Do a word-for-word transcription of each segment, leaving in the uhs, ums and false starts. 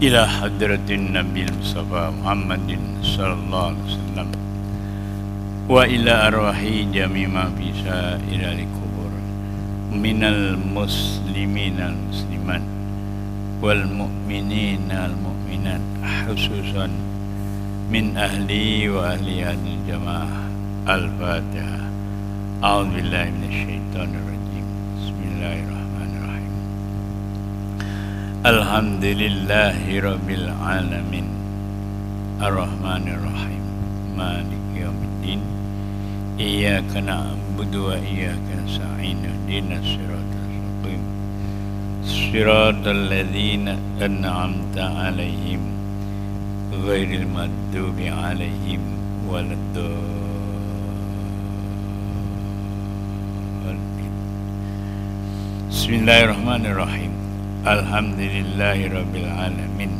ila hadratin Nabi Mustafa Muhammadin sallallahu alaihi wasallam wa ila arwahi jami' ma fi sa'iril kubur minal muslimin al musliman wal mu'minin al mu'minat khususan min ahli wa ahli hadil jamaah. Al-Fatihah. A'udzu billahi minasy syaithanir rajim. Bismillahirrahmanirrahim. Alhamdulillahi rabbil alamin. Ar-Rahmanir Rahim. Maliki yaumiddin. Iyyaka na'budu wa iyyaka nasta'in. Ihdinas siratal mustaqim. Siratal ladzina an'amta 'alaihim ghairil maghdubi 'alaihim waladdallin. Bismillahirrahmanirrahim. Alhamdulillahi rabbil alamin.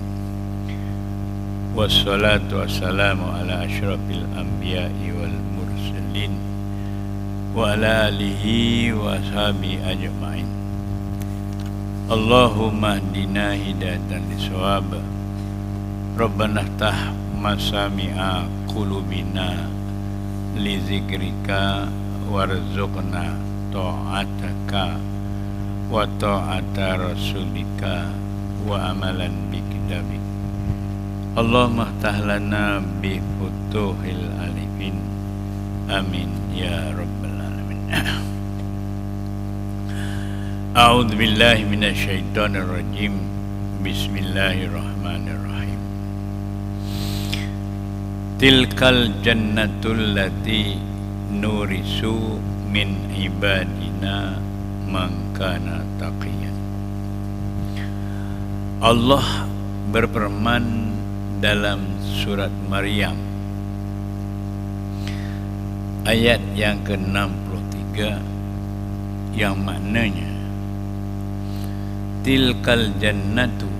Wassalatu wassalamu ala asyrafil anbiya'i wal mursalin wa ala alihi wa ashabihi ajma'in. Allahumma hdina hidayatan lisawab. Rabbana ftah masami'a qulubina li zikrika warzuqna ta'ataka wa ta'ata rasulika wa amalan bi kitabik. Allahumma ftah lana bi futuhil alifin. Amin ya rabbal alamin. A'udzu billahi minasy syaithanir rajim. Bismillahirrahmanirrahim. Tilkal jannatul lati nurisu min ibadina man kana taqiyan. Allah berfirman dalam surat Maryam ayat yang ke enam puluh tiga yang maknanya tilkal jannatu,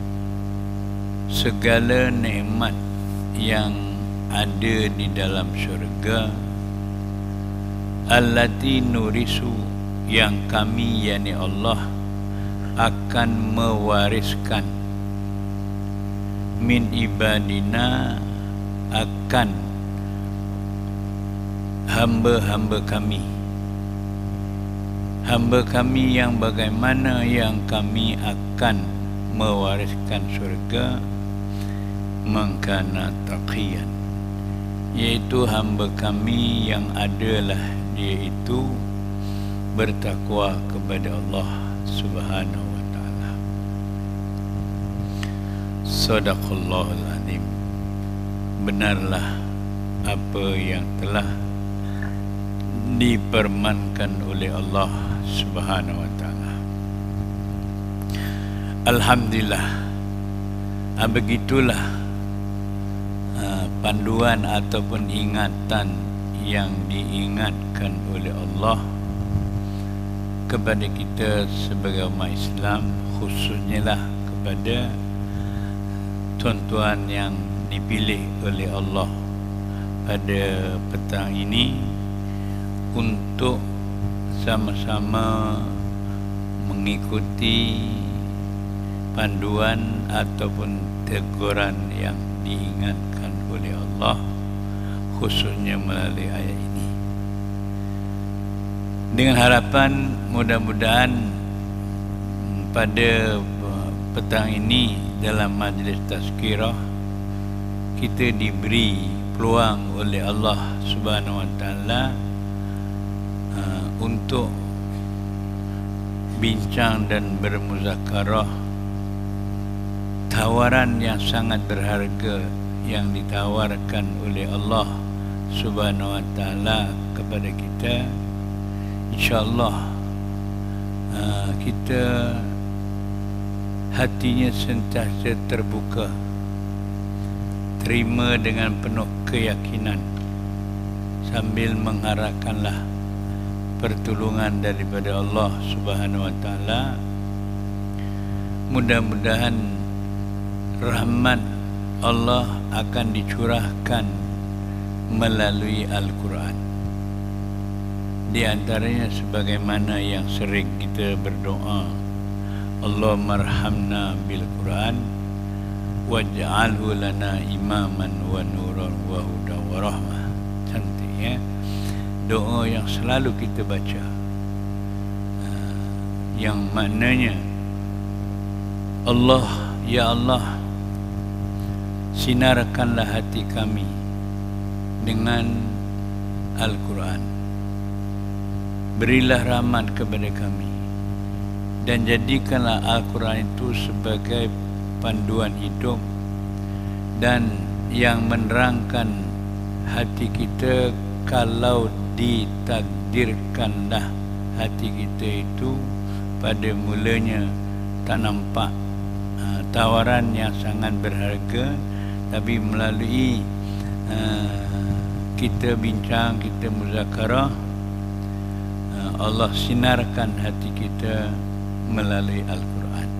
segala nikmat yang ada di dalam syurga, allati nurisu, yang kami yakni Allah akan mewariskan, min ibadina, akan hamba-hamba kami. Hamba kami yang bagaimana yang kami akan mewariskan syurga, mangkana taqiyan, yaitu hamba kami yang adalah dia itu bertakwa kepada Allah Subhanahu wa taala. Shadaqallahul azim. Benarlah apa yang telah dipermankan oleh Allah Subhanahu wa taala. Alhamdulillah. Ah, begitulah ah, panduan ataupun ingatan yang diingatkan oleh Allah kepada kita sebagai umat Islam, khususnya lah kepada tuan-tuan yang dipilih oleh Allah pada petang ini untuk sama-sama mengikuti panduan ataupun teguran yang diingatkan oleh Allah, khususnya melalui ayat ini, dengan harapan mudah-mudahan pada petang ini dalam majlis tazkirah kita diberi peluang oleh Allah Subhanahu wa taala uh, untuk bincang dan bermuzakarah tawaran yang sangat berharga yang ditawarkan oleh Allah Subhanahu wa taala kepada kita. InsyaAllah uh, kita hatinya sentiasa terbuka, terima dengan penuh keyakinan sambil mengharapkanlah pertolongan daripada Allah Subhanahu wa taala. Mudah-mudahan rahmat Allah akan dicurahkan melalui Al-Quran. Di antaranya sebagaimana yang sering kita berdoa, Allahumma arhamna bil Quran waj'alhu lana imaman wa nuran wa hudan wa rahmah. Cantik ya, doa yang selalu kita baca, yang maknanya Allah, ya Allah, sinarkanlah hati kami dengan Al-Quran, berilah rahmat kepada kami, dan jadikanlah Al-Quran itu sebagai panduan hidup dan yang menerangkan hati kita kalau ditakdirkanlah hati kita itu pada mulanya tak nampak uh, tawaran yang sangat berharga, tapi melalui uh, kita bincang, kita muzakarah, uh, Allah sinarkan hati kita melalui Al-Quran.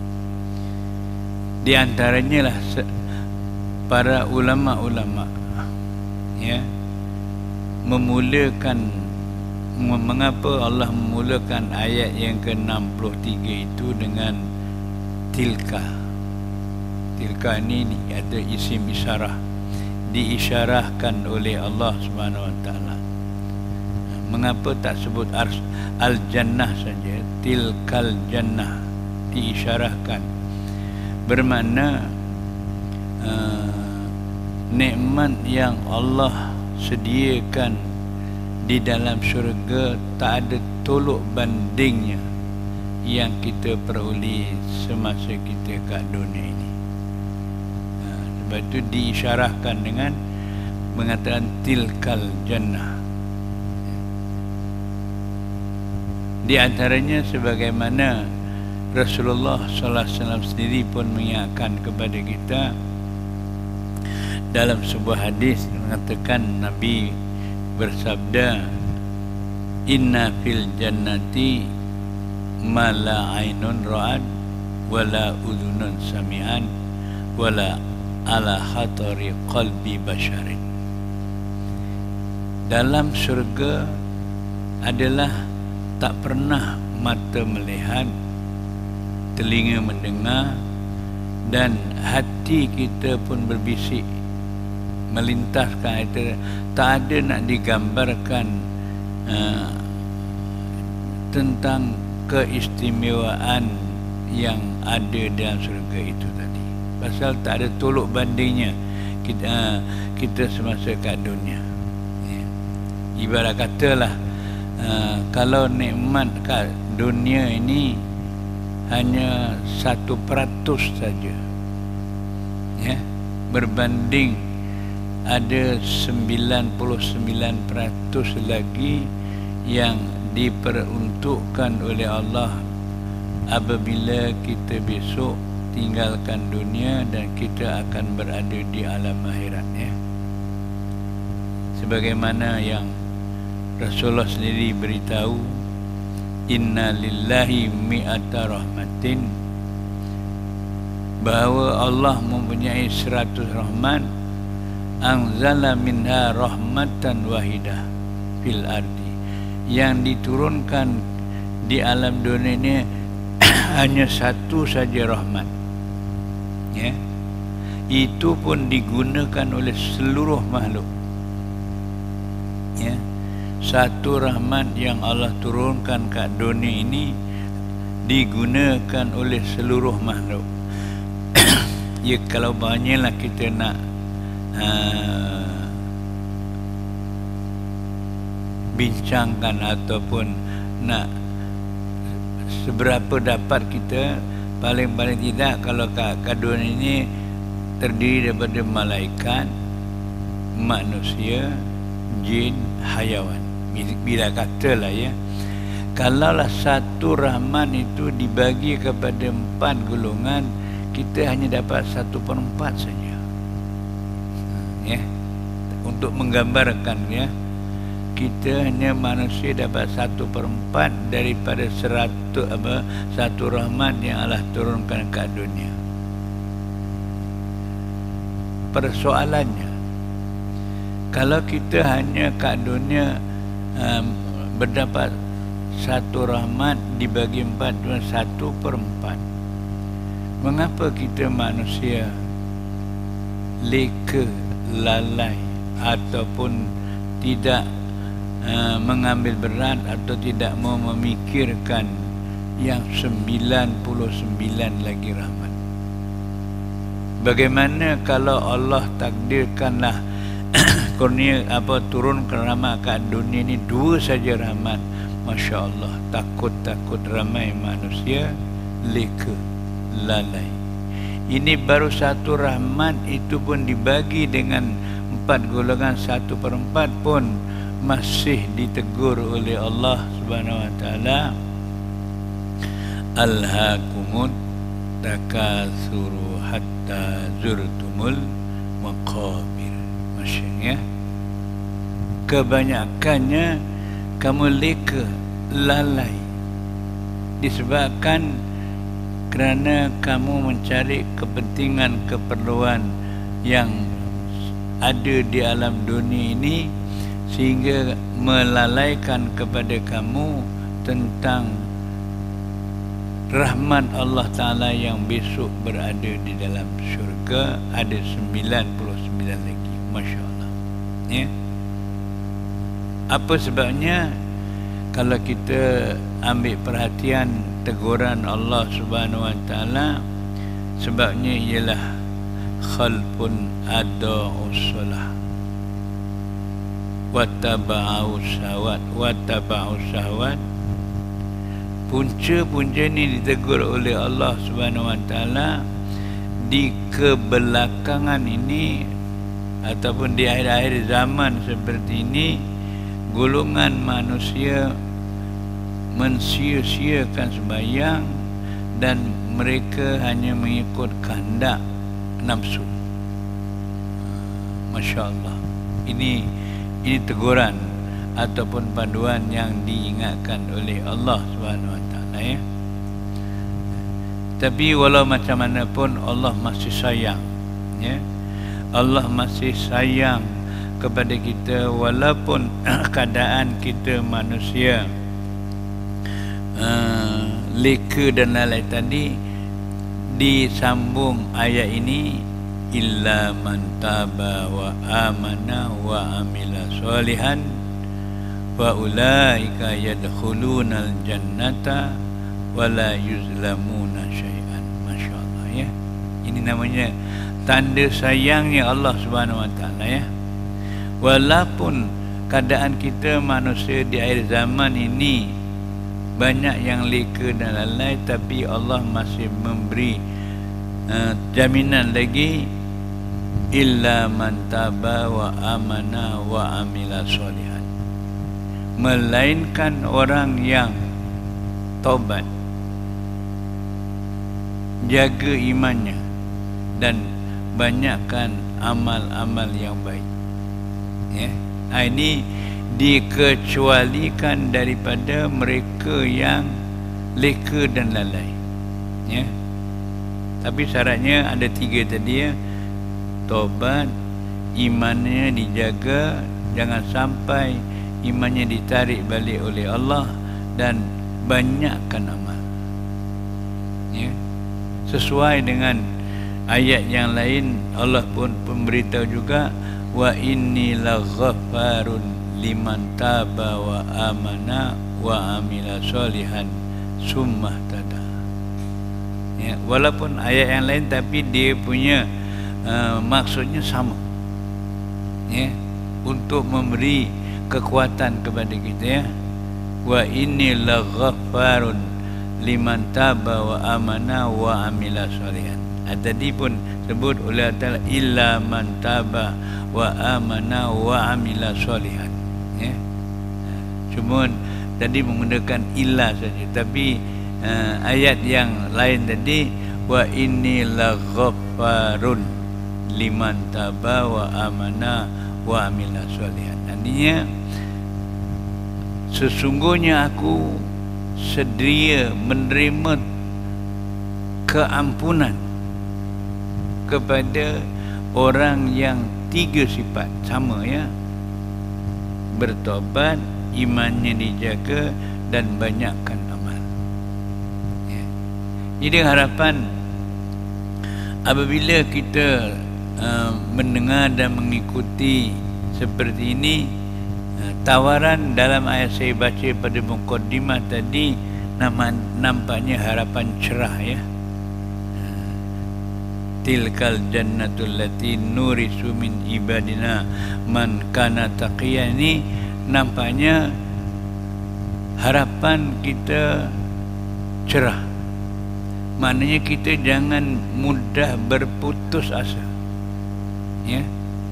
Di antaranya lah para ulama-ulama ya memulakan, mengapa Allah memulakan ayat yang ke enam puluh tiga itu dengan tilka. Tilka ini ada isim isyarah, diisyarahkan oleh Allah Subhanahu Wa Taala. Mengapa tak sebut al-jannah saja, tilkal jannah, diisyarahkan, bermakna uh, nikmat yang Allah sediakan di dalam syurga tak ada tolok bandingnya yang kita peroleh semasa kita kat dunia ini. Uh, sebab itu diisyarahkan dengan mengatakan tilkal jannah. Di antaranya sebagaimana Rasulullah sallallahu alaihi wasallam sendiri pun mengingatkan kepada kita dalam sebuah hadis, mengatakan Nabi bersabda, inna fil jannati ma la ainun ra'at wala udhunun sami'an wala ala khatari qalbi basharin. Dalam syurga adalah tak pernah mata melihat, telinga mendengar, dan hati kita pun berbisik, melintaskan itu. Tak ada nak digambarkan uh, tentang keistimewaan yang ada dalam syurga itu tadi. Pasal tak ada tolok bandingnya kita, uh, kita semasa kat dunia. Ya. Ibarat katalah, Uh, kalau nikmat kat dunia ini hanya satu peratus saja, ya, berbanding ada sembilan puluh sembilan peratus lagi yang diperuntukkan oleh Allah apabila kita besok tinggalkan dunia dan kita akan berada di alam akhirat, ya. Sebagaimana yang Rasulullah sendiri beritahu, inna lillahi mi'ata rahmatin, bahawa Allah mempunyai seratus rahmat, anzala minha rahmatan wahidah fil ardi, yang diturunkan di alam dunia ini hanya satu saja rahmat, ya. Itu pun digunakan oleh seluruh makhluk, ya. Satu rahmat yang Allah turunkan ke dunia ini digunakan oleh seluruh makhluk. Ya, kalau banyaklah kita nak uh, bincangkan ataupun nak seberapa dapat kita, paling-paling tidak kalau kat dunia ini terdiri daripada malaikat, manusia, jin, hayawan. Bila katalah, ya, kalaulah satu rahmat itu dibagi kepada empat golongan, kita hanya dapat satu perempat saja, ya. Untuk menggambarkan, ya, kita hanya manusia dapat satu perempat daripada seratus apa satu rahmat yang Allah turunkan ke dunia. Persoalannya, kalau kita hanya kat dunia um, berdapat satu rahmat dibagi empat, satu per empat, mengapa kita manusia leka, lalai ataupun tidak uh, mengambil berat atau tidak mau memikirkan yang sembilan puluh sembilan lagi rahmat. Bagaimana kalau Allah takdirkanlah kurnia apa turun ke rahmat kat dunia ni dua saja rahmat, Masya Allah, takut-takut ramai manusia leka, lalai. Ini baru satu rahmat, itu pun dibagi dengan empat golongan, satu per empat pun masih ditegur oleh Allah Subhanahu Wa Taala. Alhaakumut takatsuru hatta zurtumul maqabir. Maksudnya kebanyakannya kamu leka, lalai disebabkan kerana kamu mencari kepentingan, keperluan yang ada di alam dunia ini, sehingga melalaikan kepada kamu tentang rahmat Allah Ta'ala yang besok berada di dalam syurga. Ada sembilan puluh sembilan lagi, Masya Allah, ya. Apa sebabnya? Kalau kita ambil perhatian teguran Allah Subhanahu Wa Taala, sebabnya ialah khalfun ada'us salah wattaba'us syahwat wattaba'us syahwat. Punca-punca ni ditegur oleh Allah Subhanahu Wa Taala di kebelakangan ini ataupun di akhir-akhir zaman seperti ini. Golongan manusia mensia-siakan sembahyang dan mereka hanya mengikut kehendak nafsu. Masya Allah, ini ini teguran ataupun panduan yang diingatkan oleh Allah Subhanahu Wa Taala, ya. Tapi walau macam mana pun Allah masih sayang, ya. Allah masih sayang kepada kita walaupun keadaan kita manusia uh, leka dan lalai tadi. Disambung ayat ini, illa man taba wa amana wa amila sholihan wa ulaika yadkhulunal jannata wa la yuzlamuna syai'an. Masya Allah, ya. Ini namanya tanda sayangnya Allah Subhanahu Wa Taala, ya. Walaupun keadaan kita manusia di akhir zaman ini banyak yang leka dan lalai, tapi Allah masih memberi uh, jaminan lagi, illa man taba wa amana wa amila sholihan. Melainkan orang yang taubat, jaga imannya dan banyakkan amal-amal yang baik, ya. Ha, ini dikecualikan daripada mereka yang leka dan lalai, ya. Tapi syaratnya ada tiga tadi, ya. Taubat, imannya dijaga, jangan sampai imannya ditarik balik oleh Allah, dan banyakkan amal, ya. Sesuai dengan ayat yang lain, Allah pun memberitahu juga, wa inni laghaffarun liman taba wa amana wa amila sholihan summa tada, ya. Walaupun ayat yang lain, tapi dia punya uh, maksudnya sama, ya, untuk memberi kekuatan kepada kita, ya. Wa inni laghaffarun liman taba wa amana wa amila sholihan. Tadi pun sebut oleh Allah, illa man taba wa amana wa amila sholihan, ya. Cuma tadi menggunakan illa saja, tapi uh, ayat yang lain tadi, wa inni laghaffarun liman taba wa amana wa amila sholihan. Artinya sesungguhnya aku sedia menerima keampunan kepada orang yang tiga sifat sama, ya. Bertobat, imannya dijaga, dan banyakkan amal, ya. Jadi harapan apabila kita uh, mendengar dan mengikuti seperti ini, uh, tawaran dalam ayat saya baca pada mukaddimah tadi nama, nampaknya harapan cerah ya. Tilkal jannatul lati nurisu min ibadina man kana taqiyan, ini nampaknya harapan kita cerah. Maknanya kita jangan mudah berputus asa ya.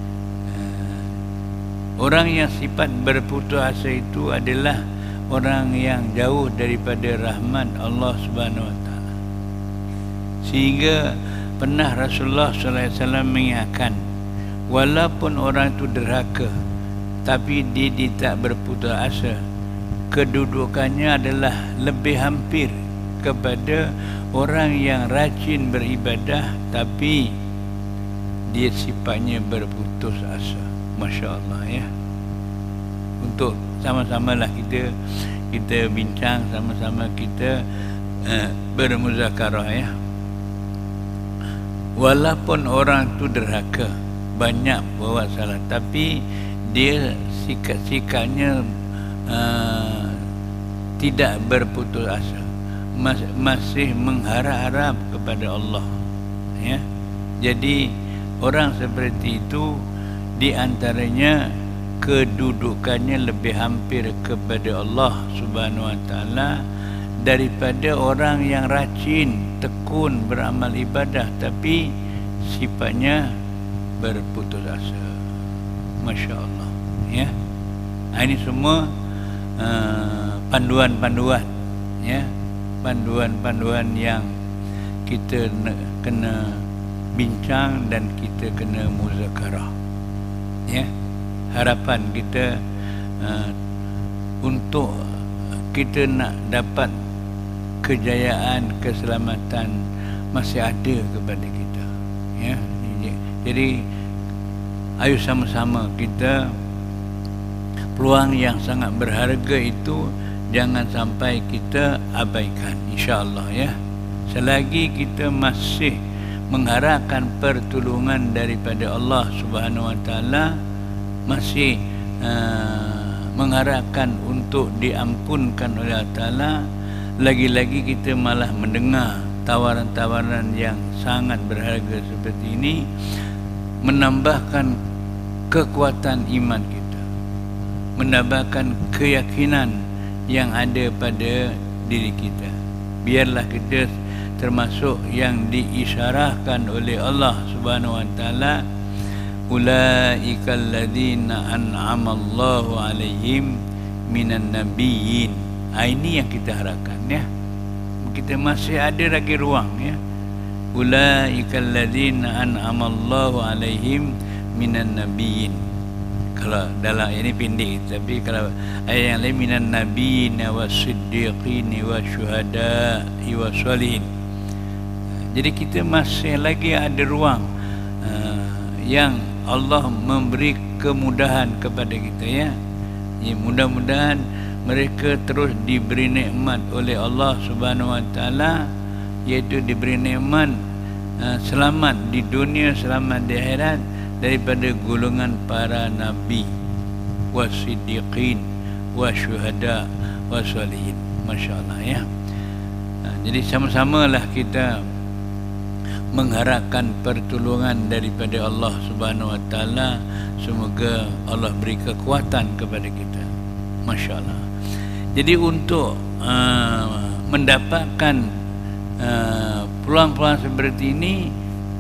Orang yang sifat berputus asa itu adalah orang yang jauh daripada rahmat Allah Subhanahu Wa Taala. Sehingga pernah Rasulullah sallallahu alaihi wasallam mengingatkan, walaupun orang itu derhaka tapi dia tidak berputus asa, kedudukannya adalah lebih hampir kepada orang yang rajin beribadah tapi dia sifatnya berputus asa. Masya Allah ya. Untuk sama-samalah kita kita bincang, sama-sama kita uh, bermuzakarah ya. Walaupun orang tu derhaka, banyak buat salah, tapi dia sikap-sikapnya uh, tidak berputus asa, Mas, masih mengharap-harap kepada Allah ya. Jadi orang seperti itu di antaranya kedudukannya lebih hampir kepada Allah Subhanahu Wa Taala daripada orang yang rajin tekun beramal ibadah tapi sifatnya berputus asa. Masya Allah ya. Ini semua uh, panduan-panduan ya, panduan-panduan yang kita kena bincang dan kita kena muzakarah ya. Harapan kita uh, untuk kita nak dapat kejayaan, keselamatan masih ada kepada kita ya. Jadi ayo sama-sama kita, peluang yang sangat berharga itu jangan sampai kita abaikan, insya-Allah ya. Selagi kita masih mengharapkan pertolongan daripada Allah Subhanahu Wa Taala, masih uh, mengharapkan untuk diampunkan oleh Allah Ta'ala, lagi-lagi kita malah mendengar tawaran-tawaran yang sangat berharga seperti ini, menambahkan kekuatan iman kita, menambahkan keyakinan yang ada pada diri kita. Biarlah kita termasuk yang diisyarahkan oleh Allah Subhanahu Wa Taala, ulaikal ladzina an'ama Allahu alaihim minan nabiyyin. Ini yang kita harapkan ya. Kita masih ada lagi ruang ya. Ulaikal ladzina an'ama Allahu alaihim minan nabiyyin. Kalau dalam ini pendek, tapi kalau ayat yang lain minan nabiyyin wasiddiqin wasyuhada'i wassalihin. Jadi kita masih lagi ada ruang uh, yang Allah memberi kemudahan kepada kita ya. Ya, mudah-mudahan mereka terus diberi nikmat oleh Allah Subhanahu Wa Taala, iaitu diberi nikmat uh, selamat di dunia, selamat di akhirat daripada golongan para nabi, wasiddiqin, wasyuhada, wassalihin. Masya-Allah ya. Uh, jadi sama-samalah kita mengharapkan pertolongan daripada Allah Subhanahu Wa Taala. Semoga Allah beri kekuatan kepada kita. Masya Allah. Jadi untuk uh, mendapatkan uh, peluang-peluang seperti ini,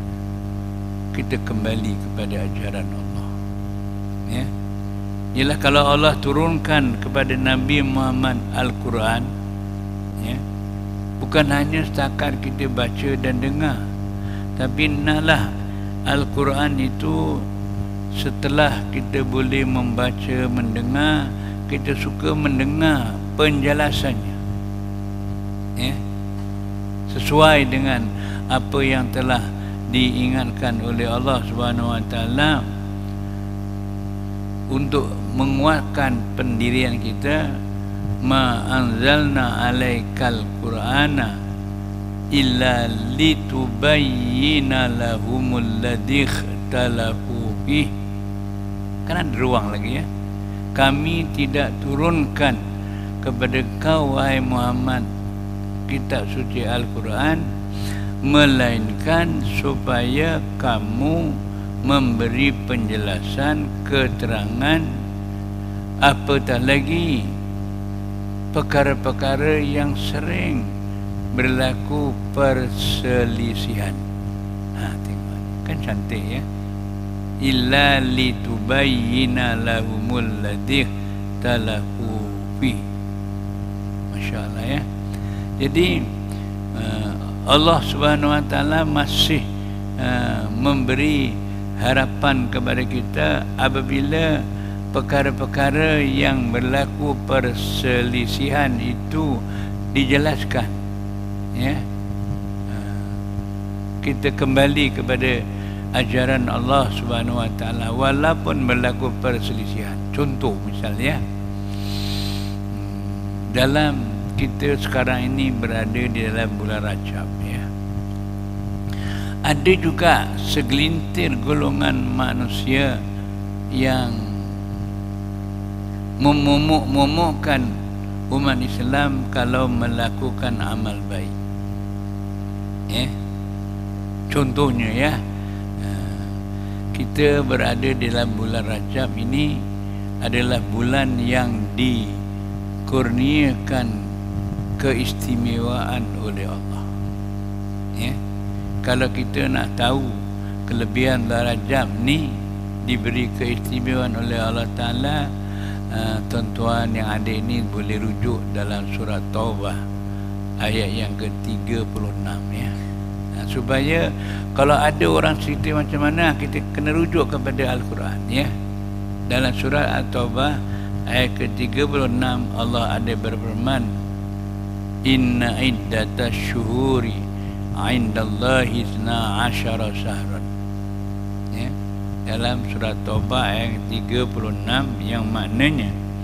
kita kembali kepada ajaran Allah ya. Ialah kalau Allah turunkan kepada Nabi Muhammad Al-Quran ya, bukan hanya setakat kita baca dan dengar, tapi naklah Al-Quran itu setelah kita boleh membaca, mendengar, kita suka mendengar penjelasannya ya, sesuai dengan apa yang telah diingatkan oleh Allah Subhanahu Wa Taala untuk menguatkan pendirian kita. Ma anzalna alaikal qur'ana illa litubayyina lahumul ladzi ikhtalafu fih. Kan ada ruang lagi ya. Kami tidak turunkan kepada kau wahai Muhammad kitab suci Al-Quran melainkan supaya kamu memberi penjelasan, keterangan, apatah lagi perkara-perkara yang sering berlaku perselisihan. Ha, tengok kan cantik ya. Illa litubayyina lahumul ladzi talafu fi. Masya-Allah ya. Jadi uh, Allah Subhanahu Wa Taala masih uh, memberi harapan kepada kita apabila perkara-perkara yang berlaku perselisihan itu dijelaskan ya. Uh, kita kembali kepada ajaran Allah Subhanahu Wa Taala walaupun berlaku perselisihan. Contoh misalnya dalam kita sekarang ini berada di dalam bulan Rajab ya. Ada juga segelintir golongan manusia yang memomok-momokkan umat Islam kalau melakukan amal baik. Ya. Contohnya ya, kita berada dalam bulan Rajab ini adalah bulan yang dikurniakan keistimewaan oleh Allah. Ya. Kalau kita nak tahu kelebihan bulan Rajab ni diberi keistimewaan oleh Allah Ta'ala, uh, tuan-tuan yang ada ini boleh rujuk dalam surat Taubah ayat yang ke tiga puluh enam ya. Nah, supaya kalau ada orang cerita macam mana, kita kena rujuk kepada Al-Quran ya. Dalam surat At-Taubah ayat ke tiga puluh enam Allah ada berfirman, Inna iddatash syuhuri indallahi isna asyara syahran. Ya. Dalam surat Taubah ayat tiga puluh enam yang maknanya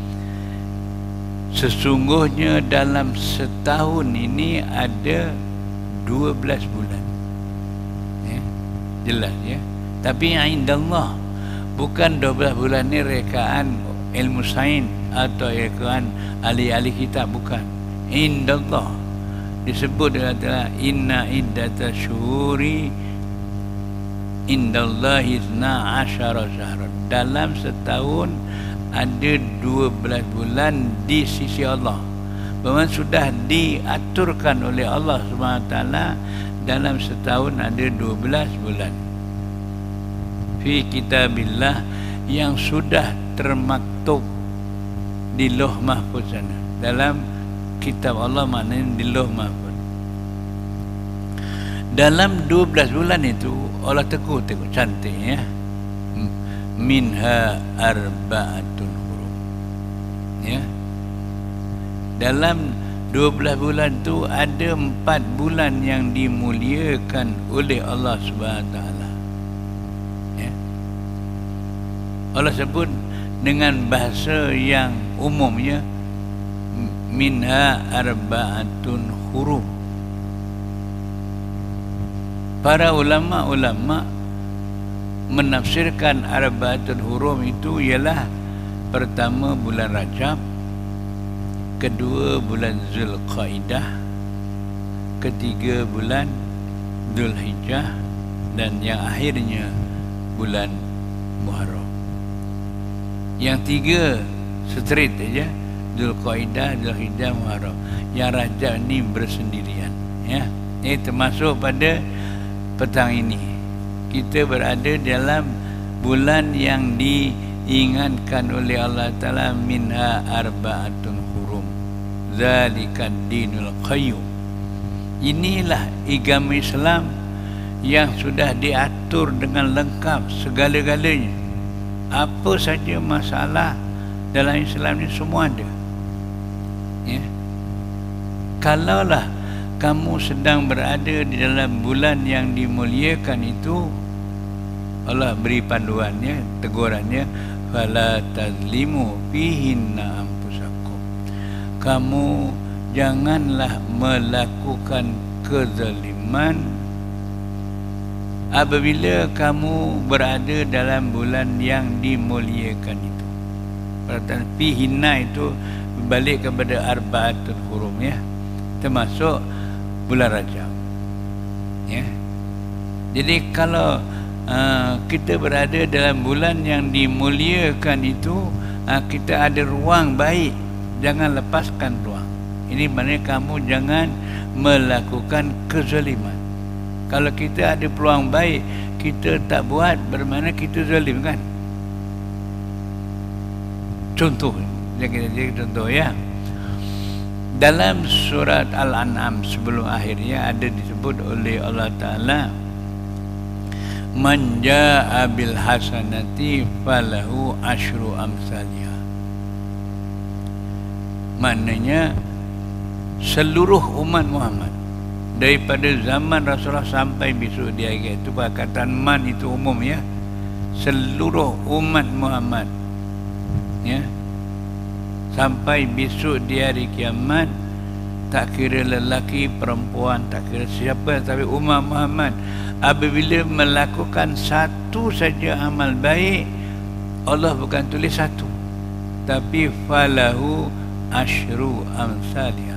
sesungguhnya dalam setahun ini ada dua belas bulan. Ya. Jelas ya. Tapi indallah bukan dua belas bulan ni rekaan ilmu sains atau rekaan ahli-ahli kitab, bukan. Indallah disebut adalah inna iddatash syuhuri indallahi isna asyara syahran. Dalam setahun ada dua belas bulan di sisi Allah. Memang sudah diaturkan oleh Allah Subhanahu Wa Taala, dalam setahun ada dua belas bulan. Fi kitabillah, yang sudah termaktub di Lauh Mahfuz sana. Dalam kitab Allah maknanya di Lauh Mahfuz. Dalam dua belas bulan itu Allah tegur, tegur cantik ya. Minha arba'atun hurum. Ya. Dalam dua belas bulan itu ada empat bulan yang dimuliakan oleh Allah Subhanahu Wa Taala. Ya. Allah sebut dengan bahasa yang umumnya, minha arba'atun hurum. Para ulama-ulama menafsirkan arba'atun hurum itu ialah pertama bulan Rajab, kedua bulan Zulqaidah, ketiga bulan Dzulhijjah, dan yang akhirnya bulan Muharram. Yang tiga straight aja, Dzulqaidah, Dzulhijjah, Muharram. Yang Rajab ni bersendirian ya. Ini termasuk pada petang ini kita berada dalam bulan yang diingatkan oleh Allah Ta'ala, minha arba'atun hurum zalikad dinul qayyum. Inilah agama Islam yang sudah diatur dengan lengkap segala-galanya. Apa saja masalah dalam Islam ni semua ada. Ya. Kalaulah kamu sedang berada di dalam bulan yang dimuliakan itu, Allah beri panduannya, tegurannya, fala tazlimu fihinna anfusakum. Kamu janganlah melakukan kezaliman apabila kamu berada dalam bulan yang dimuliakan itu. Perhatian fi hinna itu berbalik kepada arba'atul hurum, ya, termasuk bulan Rajab, ya. Jadi kalau uh, kita berada dalam bulan yang dimuliakan itu, uh, kita ada ruang baik, jangan lepaskan ruang. Ini maknanya kamu jangan melakukan kezaliman. Kalau kita ada peluang baik, kita tak buat, bermakna kita zalim, kan? Contoh, kita jadi contoh, ya. Dalam surat Al-An'am sebelum akhirnya ada disebut oleh Allah Ta'ala, man ja'a bil hasanati falahu asyru amsalha. Maknanya seluruh umat Muhammad daripada zaman Rasulullah sampai besok di akhirat, itu perkataan man itu umum, ya. Seluruh umat Muhammad, ya, sampai besok di hari kiamat, tak kira lelaki, perempuan, tak kira siapa, tapi umat Muhammad apabila melakukan satu saja amal baik, Allah bukan tulis satu, tapi falahu asyru amsalha.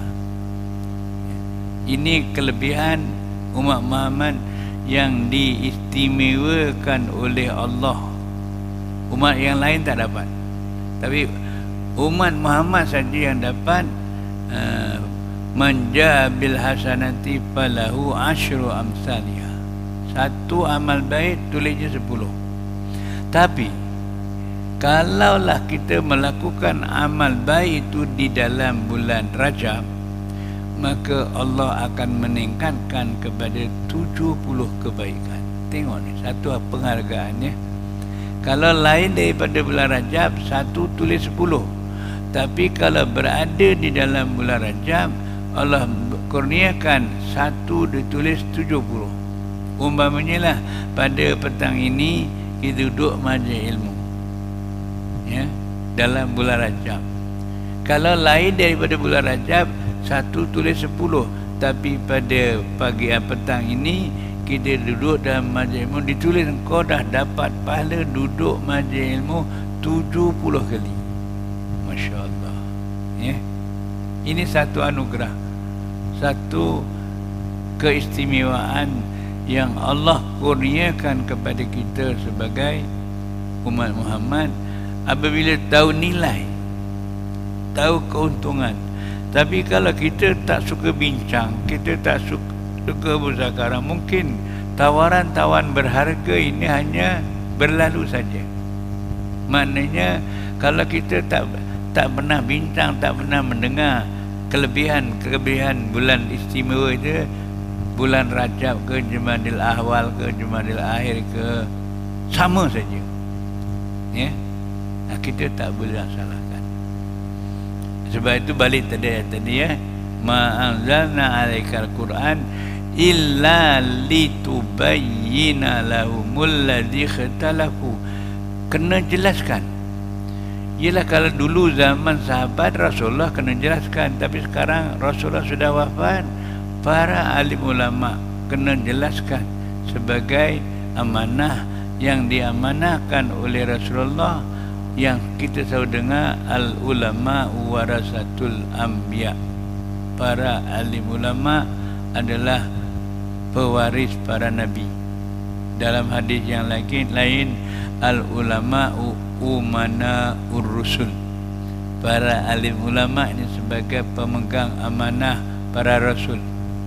Ini kelebihan umat Muhammad yang diistimewakan oleh Allah. Umat yang lain tak dapat, tapi umat Muhammad saja yang dapat. uh, man jaa bil hasanati falahu asyru amsalha. Satu amal baik tulisnya sepuluh. Tapi kalaulah kita melakukan amal baik itu di dalam bulan Rajab, maka Allah akan meningkatkan kepada tujuh puluh kebaikan. Tengok ni, satu penghargaannya. Kalau lain daripada bulan Rajab, satu tulis sepuluh. Tapi kalau berada di dalam bulan Rajab, Allah kurniakan satu ditulis tujuh puluh. Umpamanya lah, pada petang ini kita duduk majlis ilmu, ya, dalam bulan Rajab. Kalau lain daripada bulan Rajab, satu tulis sepuluh. Tapi pada pagi petang ini kita duduk dalam majlis ilmu, ditulis engkau dah dapat pahala duduk majlis ilmu tujuh puluh kali. Masya Allah, ya. Ini satu anugerah, satu keistimewaan yang Allah kurniakan kepada kita sebagai umat Muhammad apabila tahu nilai, tahu keuntungan. Tapi kalau kita tak suka bincang, kita tak suka, suka berzakarah, mungkin tawaran-tawaran berharga ini hanya berlalu saja. Maknanya kalau kita tak tak pernah bincang, tak pernah mendengar kelebihan-kelebihan bulan istimewa itu, bulan Rajab ke Jumadil Awal ke Jumadil Akhir ke, sama saja, ya. Nah, kita tak boleh salahkan. Sebab itu balik tadi tadi ya, ma anzalna alaikal Quran illa litubayyina lahumul ladzi ikhtalafu. Kena jelaskan. Ialah kalau dulu zaman sahabat Rasulullah kena jelaskan, tapi sekarang Rasulullah sudah wafat, para alim ulama kena jelaskan sebagai amanah yang diamanahkan oleh Rasulullah, yang kita selalu dengar al ulama warasatul anbiya. Para alim ulama adalah pewaris para nabi. Dalam hadis yang lain lain al ulama umana ur-rusul. Para alim ulama ini sebagai pemegang amanah para rasul.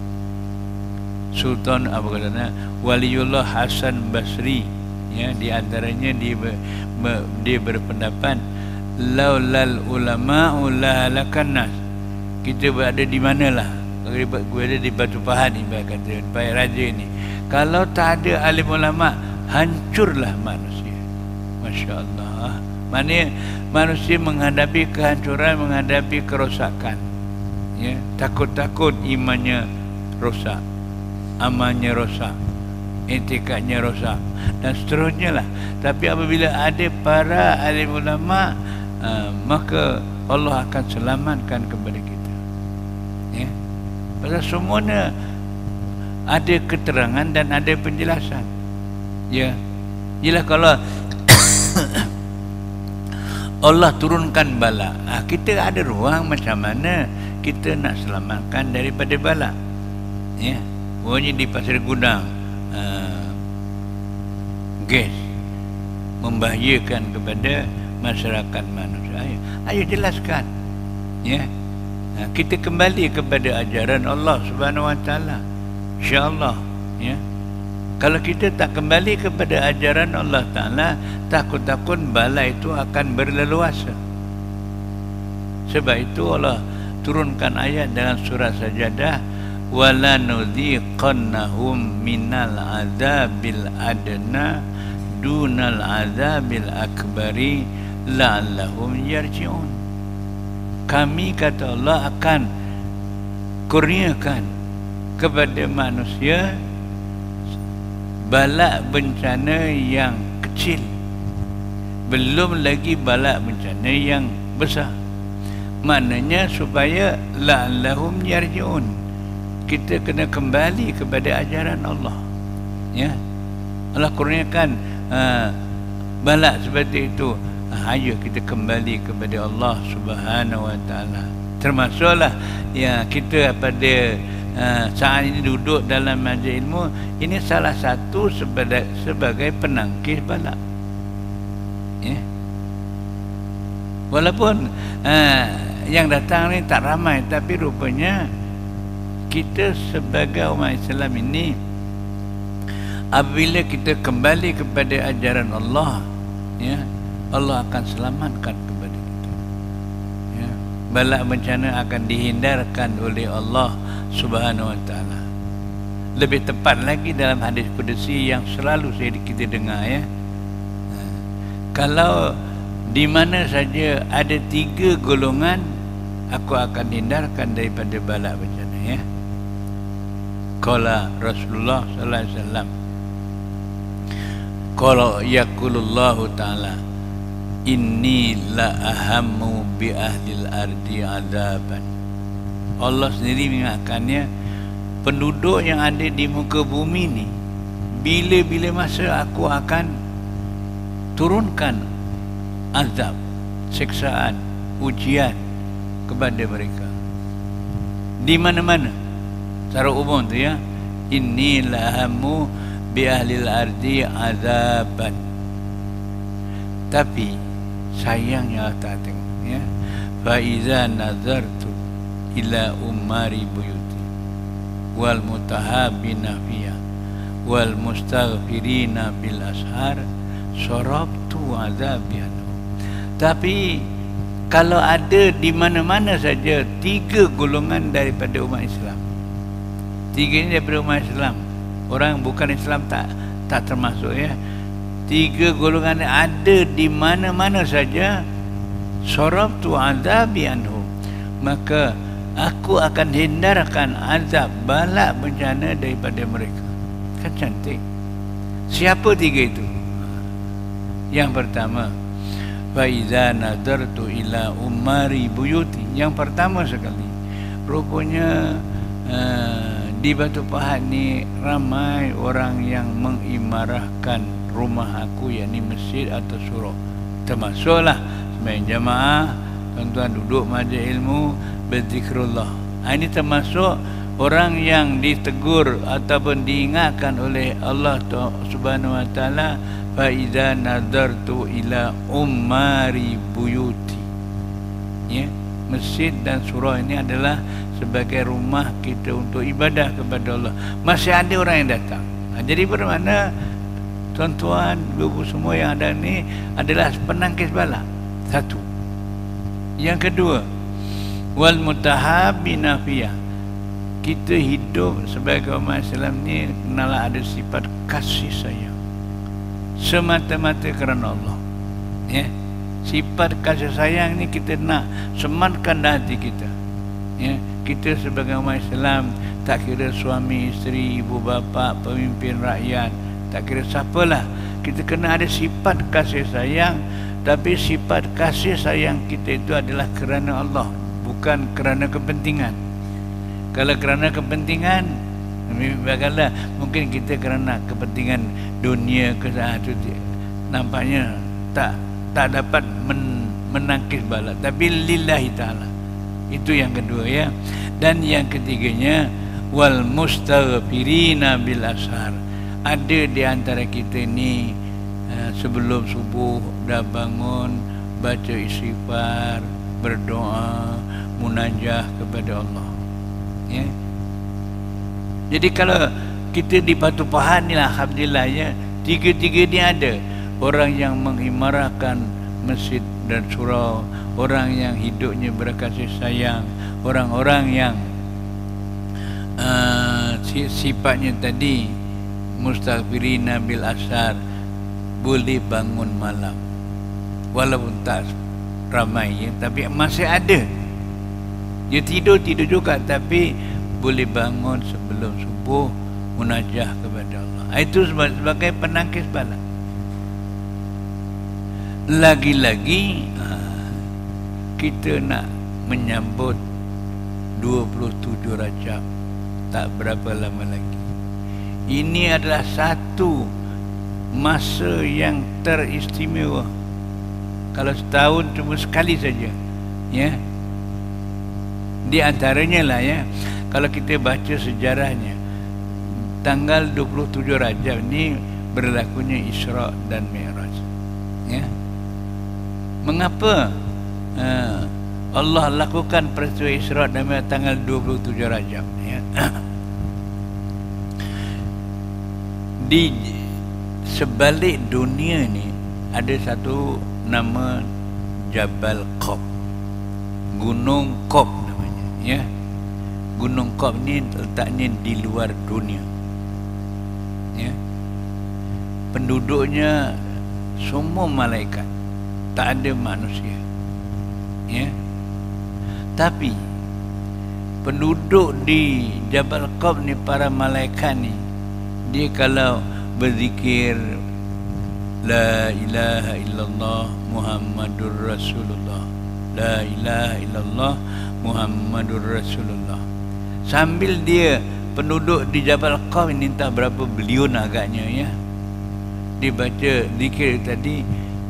Sultan apa katanya, Waliullah Hasan Basri, ya, di antaranya dia ber, ber, dia berpendapat laulal ulama'u la halakan nas. Kita berada di manalah, berada di Batu Pahat ni, kata Pak Raja ni. Kalau tak ada alim ulama, hancurlah manusia. Masya Allah. Maknanya manusia menghadapi kehancuran, menghadapi kerosakan, ya, takut-takut imannya rosak, amalnya rosak, etikadnya rosak, dan seterusnya lah. Tapi apabila ada para alim ulama, uh, maka Allah akan selamatkan kepada kita, ya. Pasal semuanya ada keterangan dan ada penjelasan. Ya, ialah kalau Allah turunkan bala, ah, kita ada ruang macam mana kita nak selamatkan daripada bala. Ya, pokoknya di Pasir Gudang uh, gas membahayakan kepada masyarakat manusia. Ayo, ayo jelaskan. Ya, nah, kita kembali kepada ajaran Allah Subhanahu Wa Taala. InsyaAllah. Ya, kalau kita tak kembali kepada ajaran Allah Ta'ala, takut-takut bala itu akan berleluasa. Sebab itu Allah turunkan ayat dalam surah Sajadah, wala nudhiqannahum minal azabil adna dunal azabil akbari la'allahum yarji'un. Kami, kata Allah, akan kurniakan kepada manusia bala bencana yang kecil, belum lagi bala bencana yang besar. Maknanya supaya la'allahum yarji'un, kita kena kembali kepada ajaran Allah. Ya, Allah kurniakan uh, bala seperti itu. uh, Ayo kita kembali kepada Allah Subhanahu Wa Taala. Termasuklah ya, kita pada uh, saat ini duduk dalam majlis ilmu, ini salah satu sebagai, sebagai penangkis bala. Ya, walaupun uh, yang datang ni tak ramai, tapi rupanya kita sebagai umat Islam ini, apabila kita kembali kepada ajaran Allah, ya, Allah akan selamatkan kepada kita. Ya, bala bencana akan dihindarkan oleh Allah Subhanahu Wa Taala. Lebih tepat lagi dalam hadis qudsi yang selalu saya kita dengar, ya, kalau di mana saja ada tiga golongan, aku akan hindarkan daripada bala bencana. Ya, qala Rasulullah sallallahu alaihi wasallam, qala yaqulullahu ta'ala, inni la ahammu bi ahlil ardi azaban. Allah sendiri mengingatkannya, penduduk yang ada di muka bumi ni, bila-bila masa aku akan turunkan azab, siksaan, ujian kepada mereka di mana-mana. Secara umum tu, ya, inni la ahammu bi ahlil ardi azaban. Tapi sayangnya tak tengok, ya, fa iza nazartu ila umari buyuti wal mutahabina fiha wal mustaghfirina bil ashar sarabtu azabian. Tapi kalau ada di mana-mana saja tiga golongan daripada umat Islam, tiga ini daripada umat Islam, orang bukan Islam tak tak termasuk, ya, tiga golongan ada di mana-mana saja, sarabtu azabi anhu, maka aku akan hindarkan azab bala bencana daripada mereka. Kan cantik. Siapa tiga itu? Yang pertama, fa iza nadartu ila umari buyuti. Yang pertama sekali, rupanya uh, di Batu Pahat ni ramai orang yang mengimarahkan rumah aku, yakni masjid atau surau. Termasuklah sembahyang jamaah, tuan-tuan duduk majlis ilmu, berzikrullah. Ini termasuk orang yang ditegur ataupun diingatkan oleh Allah Subhanahu Wa Taala, fa iza nadartu ila ummari buyuti. Ya, masjid dan surau ini adalah sebagai rumah kita untuk ibadah kepada Allah. Masih ada orang yang datang. Jadi bermakna tuan-tuan, ibu-ibu semua yang ada ni adalah penangkis bala. Satu. Yang kedua, wal mutahabina fiyah. Kita hidup sebagai umat Islam ni kenalah ada sifat kasih sayang semata-mata kerana Allah. Ya, sifat kasih sayang ni kita nak sematkan dalam hati kita. Ya, kita sebagai umat Islam, tak kira suami, isteri, ibu bapa, pemimpin rakyat, tak kira siapalah, kita kena ada sifat kasih sayang. Tapi sifat kasih sayang kita itu adalah kerana Allah, bukan kerana kepentingan. Kalau kerana kepentingan, Bagaimana mungkin kita kerana kepentingan dunia ke itu nampaknya tak tak dapat men, menangkis bala, tapi lillahi ta'ala. Itu yang kedua ya. Dan yang ketiganya wal mustaghfirina bil ashar. Ada di antara kita ni uh, sebelum subuh dah bangun baca istighfar, berdoa, munajah kepada Allah. Ya. Jadi kalau kita di Batu Pahat ni lah, alhamdulillah ya, tiga-tiga ni ada. Orang yang mengimarahkan masjid dan surau, orang yang hidupnya berkasih sayang, orang-orang yang uh, sifatnya tadi mustaghfirina bil ashar, boleh bangun malam walaupun tak ramai ya, tapi masih ada. Dia tidur-tidur juga tapi boleh bangun sebelum subuh munajah kepada Allah. Itu sebagai penangkis bala. Lagi-lagi kita nak menyambut dua puluh tujuh Rajab, tak berapa lama lagi. Ini adalah satu masa yang teristimewa. Kalau setahun cuma sekali saja, ya. Di antaranya lah ya, kalau kita baca sejarahnya, tanggal dua puluh tujuh Rajab ni berlakunya Isra dan Mi'raj. Ya. Mengapa uh, Allah lakukan peristiwa Isra dan Mi'raj tanggal dua puluh tujuh Rajab? Ya. Di sebalik dunia ni ada satu nama Jabal Qab, Gunung Qab namanya. Ya. Gunung Qab ni letaknya di luar dunia. Ya. Penduduknya semua malaikat, tak ada manusia. Ya. Tapi penduduk di Jabal Qab ni, para malaikat ni, dia kalau berzikir la ilaha illallah Muhammadur Rasulullah, la ilaha illallah Muhammadur Rasulullah, sambil dia penduduk di Jabal Qab ini entah berapa bilion agaknya ya, dia baca zikir tadi,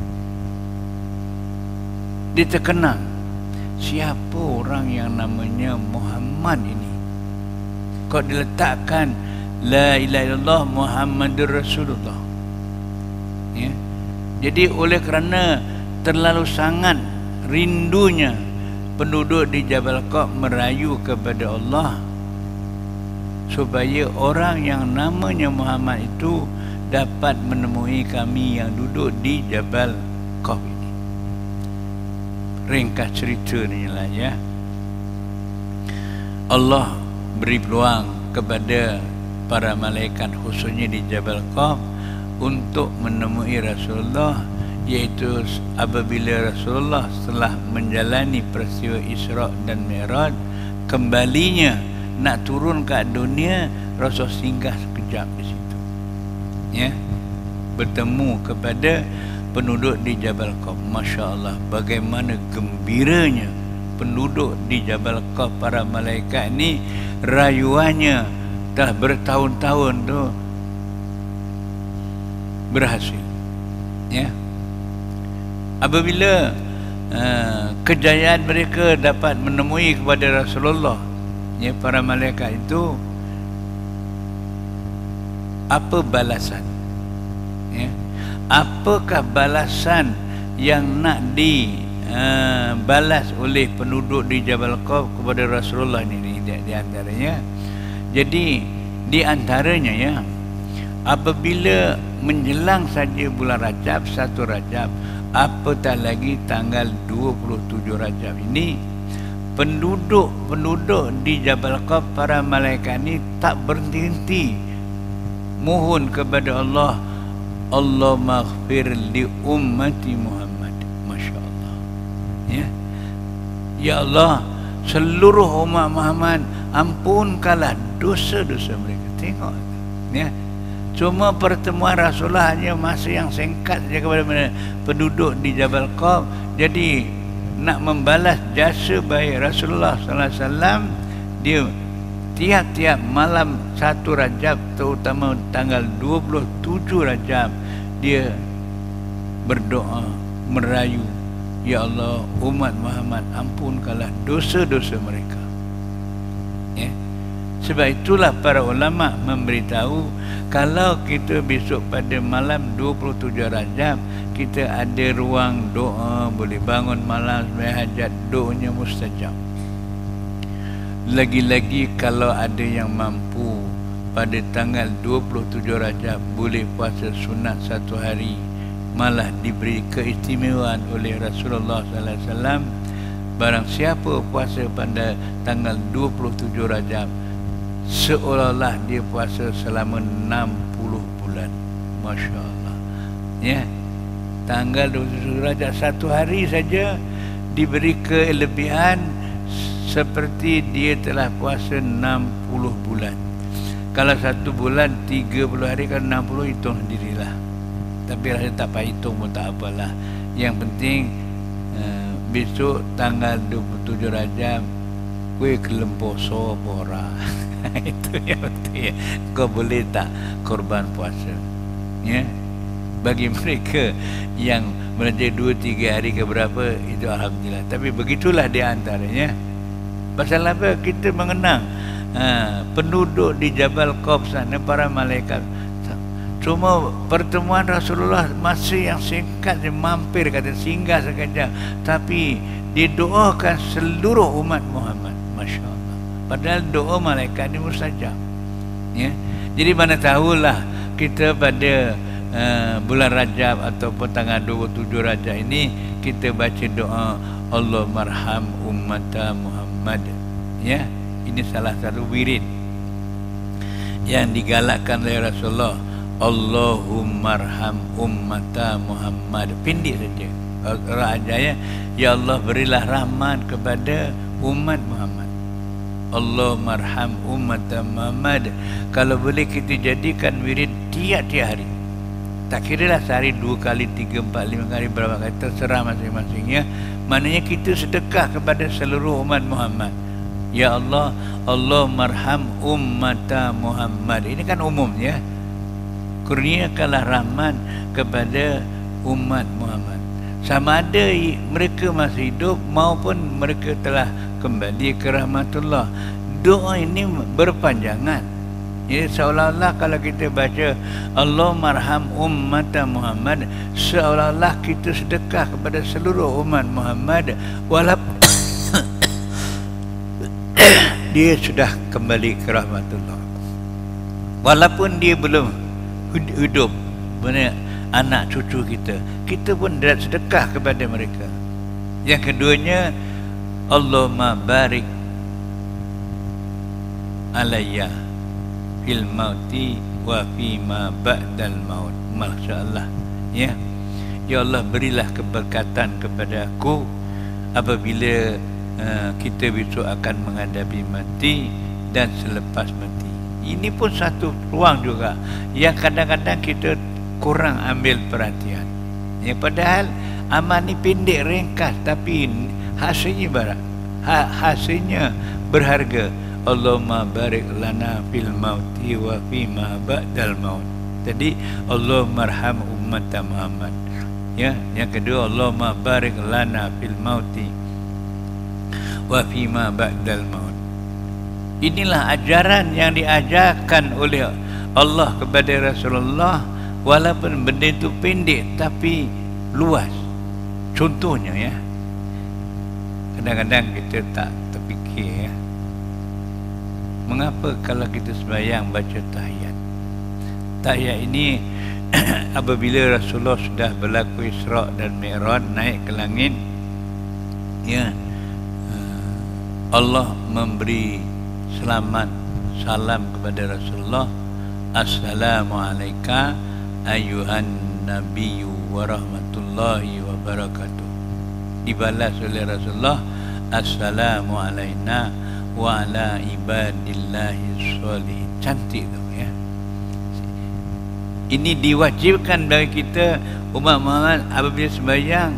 dia terkenang siapa orang yang namanya Muhammad ini. Kau diletakkan la ilaha illallah Muhammadur Rasulullah. Ya. Jadi oleh kerana terlalu sangat rindunya penduduk di Jabal Qab merayu kepada Allah, supaya orang yang namanya Muhammad itu dapat menemui kami yang duduk di Jabal Qab ini. Ringkas cerita ni lah ya. Allah beri peluang kepada para malaikat khususnya di Jabal Qab untuk menemui Rasulullah, iaitu apabila Rasulullah setelah menjalani peristiwa Isra dan Mi'raj, kembalinya nak turun ke dunia, Rasul singgah sekejap di situ. Ya. Bertemu kepada penduduk di Jabal Qab. Masya Allah, bagaimana gembiranya penduduk di Jabal Qab, para malaikat ni, rayuannya dah bertahun-tahun tu berhasil. Ya. Apabila uh, kejayaan mereka dapat menemui kepada Rasulullah, ya, para malaikat itu, apa balasan? Ya. Apakah balasan yang nak dibalas uh, oleh penduduk di Jabal Qab kepada Rasulullah ini di, di antaranya? Jadi di antaranya ya, apabila menjelang saja bulan Rajab, satu Rajab, apatah lagi tanggal dua puluh tujuh Rajab ini, penduduk-penduduk di Jabal Qab, para malaikat ini tak berhenti mohon kepada Allah, Allah maghfir li ummati Muhammad. Masya Allah. Ya. Ya Allah, seluruh umat Muhammad, ampunkanlah dosa-dosa mereka. Tengok. Ya. Cuma pertemuan Rasulullah hanya masa yang singkat saja kepada penduduk di Jabal Qab. Jadi nak membalas jasa baik Rasulullah sallallahu alaihi wasallam, dia tiap-tiap malam satu Rajab, terutama tanggal dua puluh tujuh Rajab, dia berdoa merayu, ya Allah, umat Muhammad ampunkanlah dosa-dosa mereka. Ya. Sebab itulah para ulama memberitahu, kalau kita besok pada malam dua puluh tujuh Rajab kita ada ruang doa, boleh bangun malam sembahyang hajat, doanya mustajab. Lagi-lagi kalau ada yang mampu pada tanggal dua puluh tujuh Rajab boleh puasa sunat satu hari, malah diberi keistimewaan oleh Rasulullah sallallahu alaihi wasallam. Barang siapa puasa pada tanggal dua puluh tujuh Rajab, seolah-olah dia puasa selama enam puluh bulan. Masya Allah. Ya, tanggal dua puluh tujuh Rajab satu hari saja diberi kelebihan seperti dia telah puasa enam puluh bulan. Kalau satu bulan tiga puluh hari, kan enam puluh, hitung sendirilah. Tapi rasa tak payah hitung pun tak apalah. Yang penting uh, besok tanggal dua puluh tujuh Rajab kue kelem poso pora. Itu yang penting. Kau boleh tak korban puasa? Ya. Bagi mereka yang belanja dua tiga hari ke berapa, itu alhamdulillah. Tapi begitulah di antaranya. Pasal apa? Kita mengenang ha, penduduk di Jabal Qab sana, para malaikat. Cuma pertemuan Rasulullah masa yang singkat, dia mampir, kata singgah sekejap, tapi didoakan seluruh umat Muhammad. Masya Allah. Padahal doa malaikat ini mustajab. Ya? Jadi mana tahulah kita pada uh, bulan Rajab ataupun tanggal dua puluh tujuh Rajab ini kita baca doa Allah marham ummata Muhammad. Ya, ini salah satu wirid yang digalakkan oleh Rasulullah. Allahumarham ummata Muhammad. Pendek saja. Rajanya, ya Allah berilah rahmat kepada umat Muhammad. Allahumarham ummata Muhammad. Kalau boleh kita jadikan wirid tiap-tiap hari. Tak kira lah sehari dua kali, tiga, empat, lima kali, berapa kali, terserah masing-masingnya. Maknanya kita sedekah kepada seluruh umat Muhammad. Ya Allah, Allah marham ummata Muhammad. Ini kan umum ya. Kurniakanlah rahmat kepada umat Muhammad. Sama ada mereka masih hidup maupun mereka telah kembali ke rahmatullah. Doa ini berpanjangan. Ya, seolah-olah kalau kita baca Allah marham ummata Muhammad, seolah-olah kita sedekah kepada seluruh umat Muhammad, walaupun dia sudah kembali ke rahmatullah, walaupun dia belum hidup, benar, anak cucu kita, kita pun dah sedekah kepada mereka. Yang keduanya, Allahumma barik alayya fil mauti wa fima ba'dal maut. Masya-Allah. Ya. Ya Allah, berilah keberkatan kepada aku apabila uh, kita besok akan menghadapi mati dan selepas mati. Ini pun satu ruang juga yang kadang-kadang kita kurang ambil perhatian. Ya, padahal amal ni pendek, ringkas, tapi hasilnya barat. Ha, hasilnya berharga. Allahumma barik lana fil mauti wa fima ba'dal maut. Jadi Allahumma arham ummata Muhammad. Ya, yang kedua Allahumma barik lana fil mauti wa fima ba'dal maut. Inilah ajaran yang diajarkan oleh Allah kepada Rasulullah, walaupun benda itu pendek tapi luas. Contohnya ya, kadang-kadang kita tak terfikir ya, mengapa kalau kita sembahyang baca tahiyat. Tahiyat ini apabila Rasulullah sudah berlaku Isra dan Mi'raj, naik ke langit, ya, Allah memberi selamat salam kepada Rasulullah. Assalamualaikum ayuhan nabiyyu wa rahmatullahi wa barakatuh. Dibalas oleh Rasulullah, assalamu alaina wa ala ibadillahi sholihin. Cantik tu ya. Ini diwajibkan bagi kita umat Muhammad apabila sembahyang,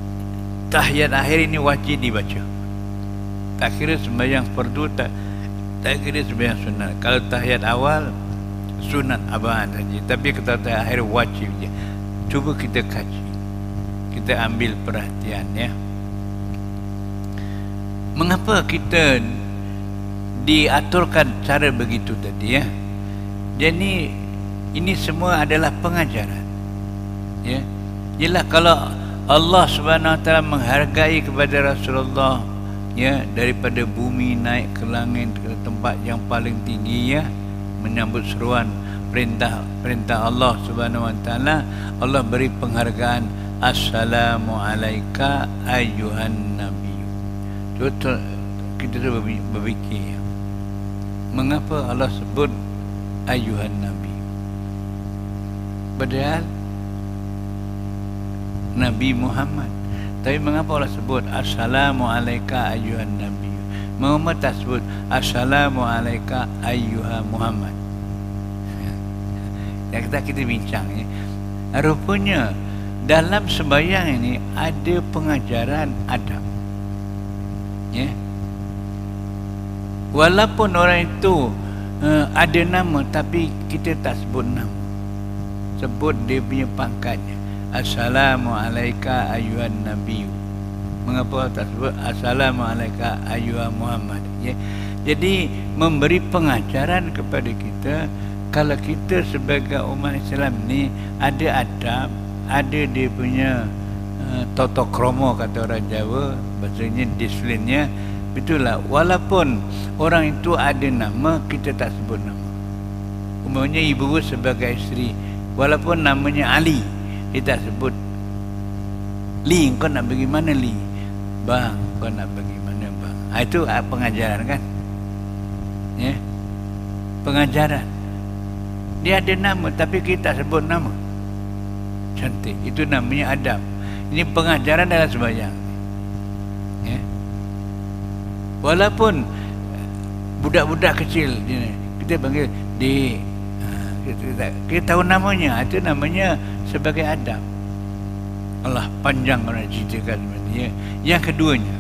tahiyat akhir ini wajib dibaca. Tak kira sembahyang fardu tak, tak kira sembahyang sunat. Kalau tahiyat awal sunat abang saja, tapi kalau tahiyat akhir wajib je. Cuba kita kaji, kita ambil perhatian ya. Mengapa kita diaturkan cara begitu tadi ya? Jadi ini semua adalah pengajaran ya. Ialah kalau Allah Subhanahu Wa Taala menghargai kepada Rasulullah ya, daripada bumi naik ke langit ke tempat yang paling tinggi ya, menyambut seruan perintah perintah Allah Subhanahu Wa Taala, Allah beri penghargaan assalamu alayka ayyuhan nabi. Contoh kita tu berfikir, mengapa Allah sebut ayyuhan nabi? Padahal Nabi Muhammad. Tapi mengapa Allah sebut assalamu alayka ayyuhan nabi? Mengapa tak sebut assalamu alayka ayyuha Muhammad? Yang kita kita bincang ya. Rupanya dalam sembahyang ini ada pengajaran adab. Ya. Walaupun orang itu uh, ada nama, tapi kita tak sebut nama. Sebut dia punya pangkatnya. Assalamu alayka ayyuhan nabi. Mengapa tak sebut assalamu alayka ayyuha Muhammad ya? Jadi memberi pengajaran kepada kita, kalau kita sebagai umat Islam ni ada adab, ada dia punya uh, tata krama kata orang Jawa, bahasanya disiplinnya. Itulah, walaupun orang itu ada nama, kita tak sebut nama. Umumnya ibu sebagai isteri, walaupun namanya Ali, dia tak sebut Li, kau nak pergi mana Li? Bang, kau nak pergi mana bang? Ha, itu pengajaran kan ya, pengajaran. Dia ada nama tapi kita tak sebut nama. Cantik, itu namanya adab. Ini pengajaran dalam sembahyang ya. Walaupun budak-budak kecil kita panggil Dik, kita, kita, kita tahu namanya, itu namanya sebagai adab. Allah panjang orang ceritakan sebenarnya. Yang keduanya,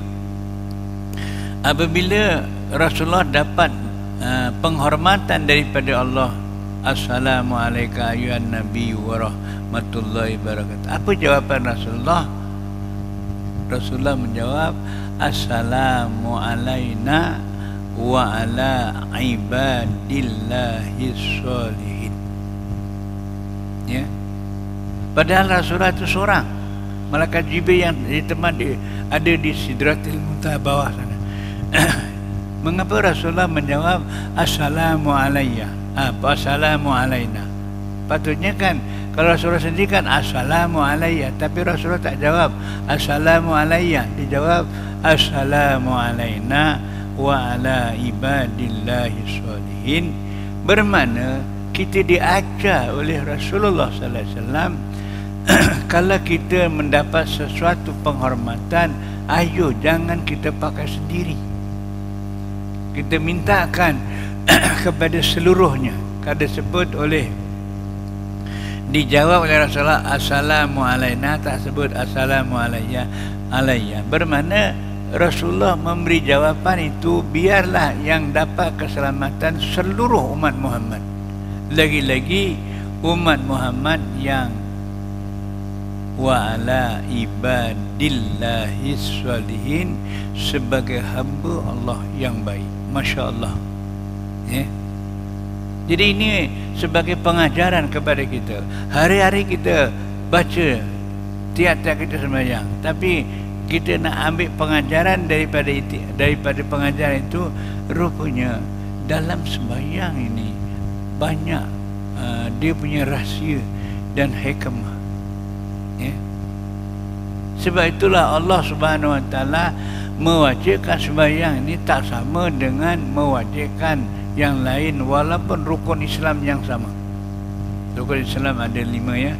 apabila Rasulullah dapat uh, penghormatan daripada Allah, assalamu alayka ayyuhan nabi wa rahmatullahi wabarakatuh. Apa jawapan Rasulullah? Rasulullah menjawab assalamu alayna wa ala ibadillahis sholihin ya. Padahal Rasulullah itu seorang, malaikat Jibril yang teman dia ada di Sidratil Muntaha bawah sana. Mengapa Rasulullah menjawab assalamu alayya, apa assalamu alayna? Patutnya kan kalau Rasulullah sendiri kan assalamu alayya, tapi Rasulullah tak jawab assalamu alayya, dia jawab assalamu alayna wa ala ibadillahi sholihin. Bermakna kita diajar oleh Rasulullah sallallahu alaihi wasallam kalau kita mendapat sesuatu penghormatan, ayo jangan kita pakai sendiri, kita mintakan kepada seluruhnya. Kada sebut oleh dijawab oleh Rasulullah assalamu alayna, tak sebut assalamu alayya alayya. Bermakna Rasulullah memberi jawapan itu biarlah yang dapat keselamatan seluruh umat Muhammad, lagi-lagi umat Muhammad yang wa ala ibadillahi sholihin, sebagai hamba Allah yang baik. Masya Allah ya. Jadi ini sebagai pengajaran kepada kita. Hari-hari kita baca tiap-tiap kita sembahyang, tapi kita nak ambil pengajaran daripada itu, daripada pengajaran itu. Rupanya dalam sembahyang ini banyak uh, dia punya rahsia dan hikmah ya. Sebab itulah Allah Subhanahu Wa Taala mewajibkan sembahyang ini tak sama dengan mewajibkan yang lain, walaupun rukun Islam yang sama. Rukun Islam ada lima ya.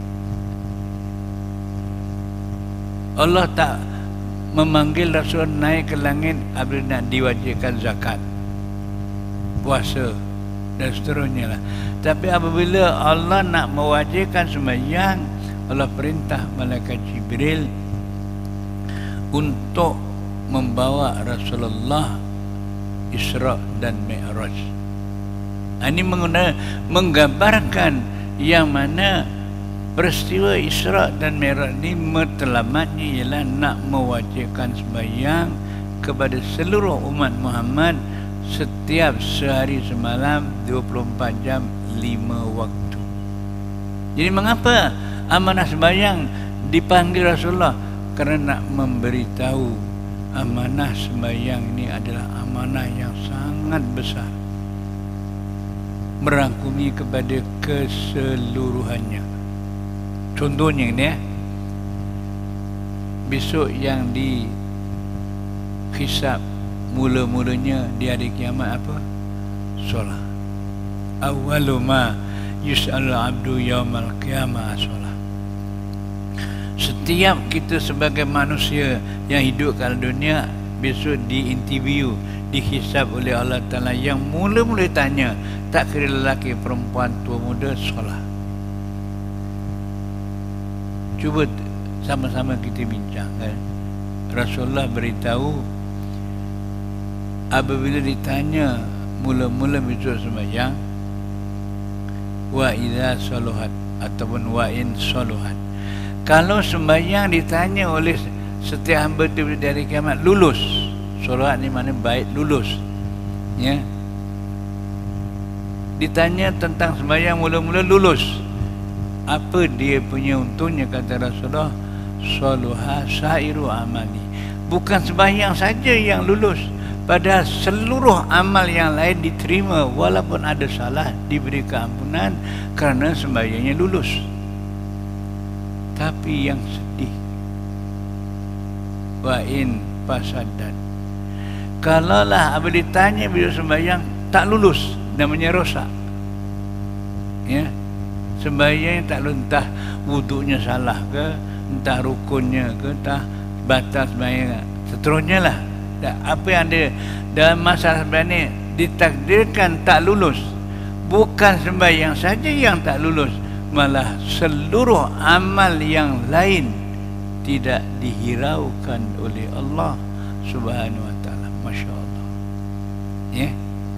Allah tak memanggil Rasul naik ke langit apabila nak diwajibkan zakat, puasa dan seterusnya lah. Tapi apabila Allah nak mewajibkan sembahyang, Allah perintah malaikat Jibril untuk membawa Rasulullah Isra dan Mi'raj. Ini menggunakan menggambarkan yang mana peristiwa Isra dan Mi'raj ini matlamatnya ialah nak mewajibkan sembahyang kepada seluruh umat Muhammad setiap sehari semalam dua puluh empat jam lima waktu. Jadi mengapa amanah sembahyang dipanggil Rasulullah? Kerana nak memberitahu amanah sembahyang ini adalah amanah yang sangat besar, merangkumi kepada keseluruhannya. Contohnya ini ya, besok yang dihisab mula-mulanya di hari kiamat apa? Solat. Awwalu ma yus'alul abdu yaumal qiyamah solat. Setiap kita sebagai manusia yang hidup kat dunia besok diinterview, dihisab oleh Allah Ta'ala. Yang mula-mula tanya, tak kira lelaki, perempuan, tua, muda, solat. Cuba sama-sama kita bincang kan? Rasulullah beritahu apabila ditanya mula-mula besok sembahyang, wa idza saluhat ataupun wa in saluhat. Kalau sembahyang ditanya oleh setiap hamba itu dari kiamat, lulus. Solat ni mana baik, lulus. Ya. Ditanya tentang sembahyang mula-mula, lulus. Apa dia punya untungnya, kata Rasulullah? Saluha sairu amali. Bukan sembahyang saja yang lulus, padahal seluruh amal yang lain diterima walaupun ada salah, diberi keampunan kerana sembahyangnya lulus. Tapi yang sedih, wa in fasadat, kalaulah apa ditanya bila sembahyang tak lulus, namanya rosak. Ya, sembahyang tak lulus, entah wuduknya salah ke, entah rukunnya ke, entah batas sembahyang, seterusnya lah. Apa yang ada dalam masalah sembahyang ni ditakdirkan tak lulus. Bukan sembahyang saja yang tak lulus, malah seluruh amal yang lain tidak dihiraukan oleh Allah Subhanahu wa taala. Masya-Allah. Ya.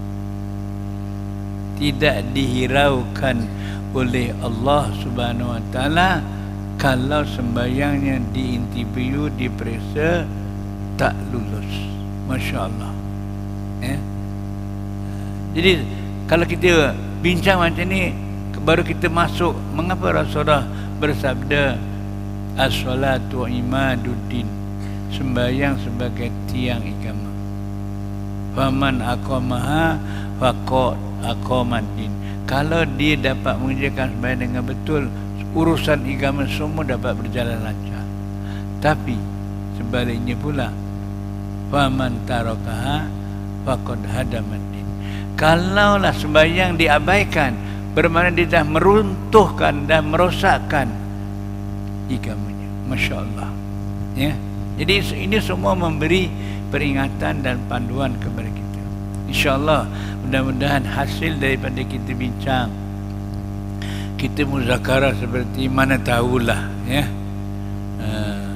Tidak dihiraukan oleh Allah Subhanahu wa taala kalau sembahyangnya diinterview, diperiksa tak lulus. Masya-Allah. Ya. Jadi kalau kita bincang macam ni, baru kita masuk mengapa Rasulullah bersabda as-salatu imaduddin, sembahyang sebagai tiang agama. Faman aqamaha faqad aqamaddin. Kalau dia dapat mengerjakan sembahyang dengan betul, urusan agama semua dapat berjalan lancar. Tapi sebaliknya pula, faman tarakaha faqad hadamaddin. Kalaulah sembahyang diabaikan, bermakna dia dah meruntuhkan dan merosakkan agamanya. Masya Allah. Ya. Jadi ini semua memberi peringatan dan panduan kepada kita. InsyaAllah mudah-mudahan hasil daripada kita bincang, kita muzakarah seperti mana tahulah ya, uh,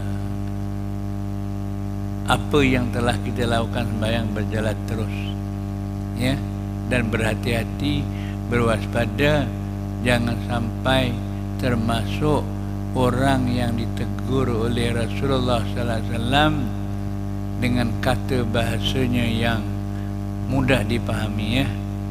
apa yang telah kita lakukan sembahyang berjalan terus ya, dan berhati-hati, berwaspada, jangan sampai termasuk orang yang ditegur oleh Rasulullah sallallahu alaihi wasallam dengan kata bahasanya yang mudah dipahami ya.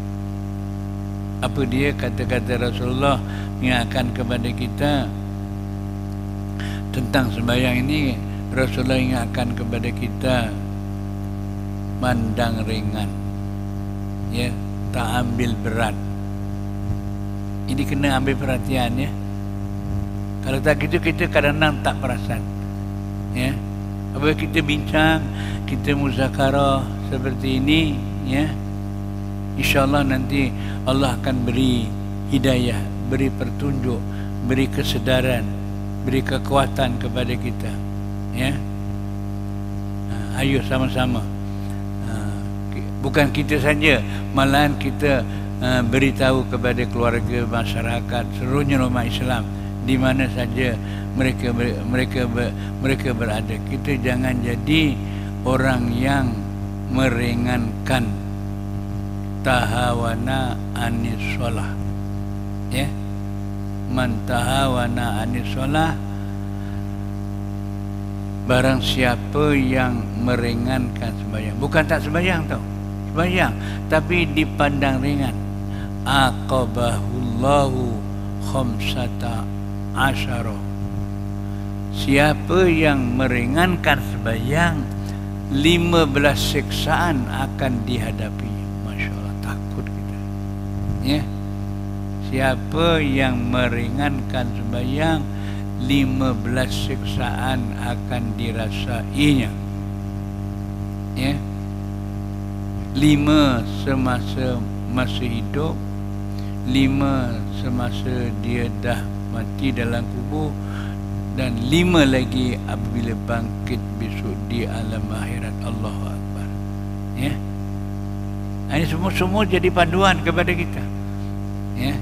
Apa dia kata-kata Rasulullah mengingatkan kepada kita tentang sembahyang ini? Rasulullah ingatkan kepada kita mandang ringan ya, tak ambil berat. Ini kena ambil perhatian ya. Kalau tak gitu, kita kadang-kadang tak perasan ya. Apabila kita bincang, kita muzakarah seperti ini ya, InsyaAllah nanti Allah akan beri hidayah, beri petunjuk, beri kesedaran, beri kekuatan kepada kita ya. Ayo sama-sama, bukan kita saja, malahan kita uh, beritahu kepada keluarga, masyarakat, seluruhnya umat Islam di mana saja mereka mereka mereka berada. Kita jangan jadi orang yang meringankan tahawana anis sholah, ya, man tahawana anis sholah, barang siapa yang meringankan sembahyang, bukan tak sembahyang tau, sembahyang tapi dipandang ringan, aqabahullahu khamsata asyara, siapa yang meringankan sembahyang, lima belas siksaan akan dihadapi. Masya Allah, takut kita, ya. Siapa yang meringankan sembahyang, lima belas siksaan akan dirasainya, ya. Lima semasa masih hidup, lima semasa dia dah mati dalam kubur, dan lima lagi apabila bangkit besok di alam akhirat. Allahu Akbar, ya. Ini semua semua jadi panduan kepada kita, ya.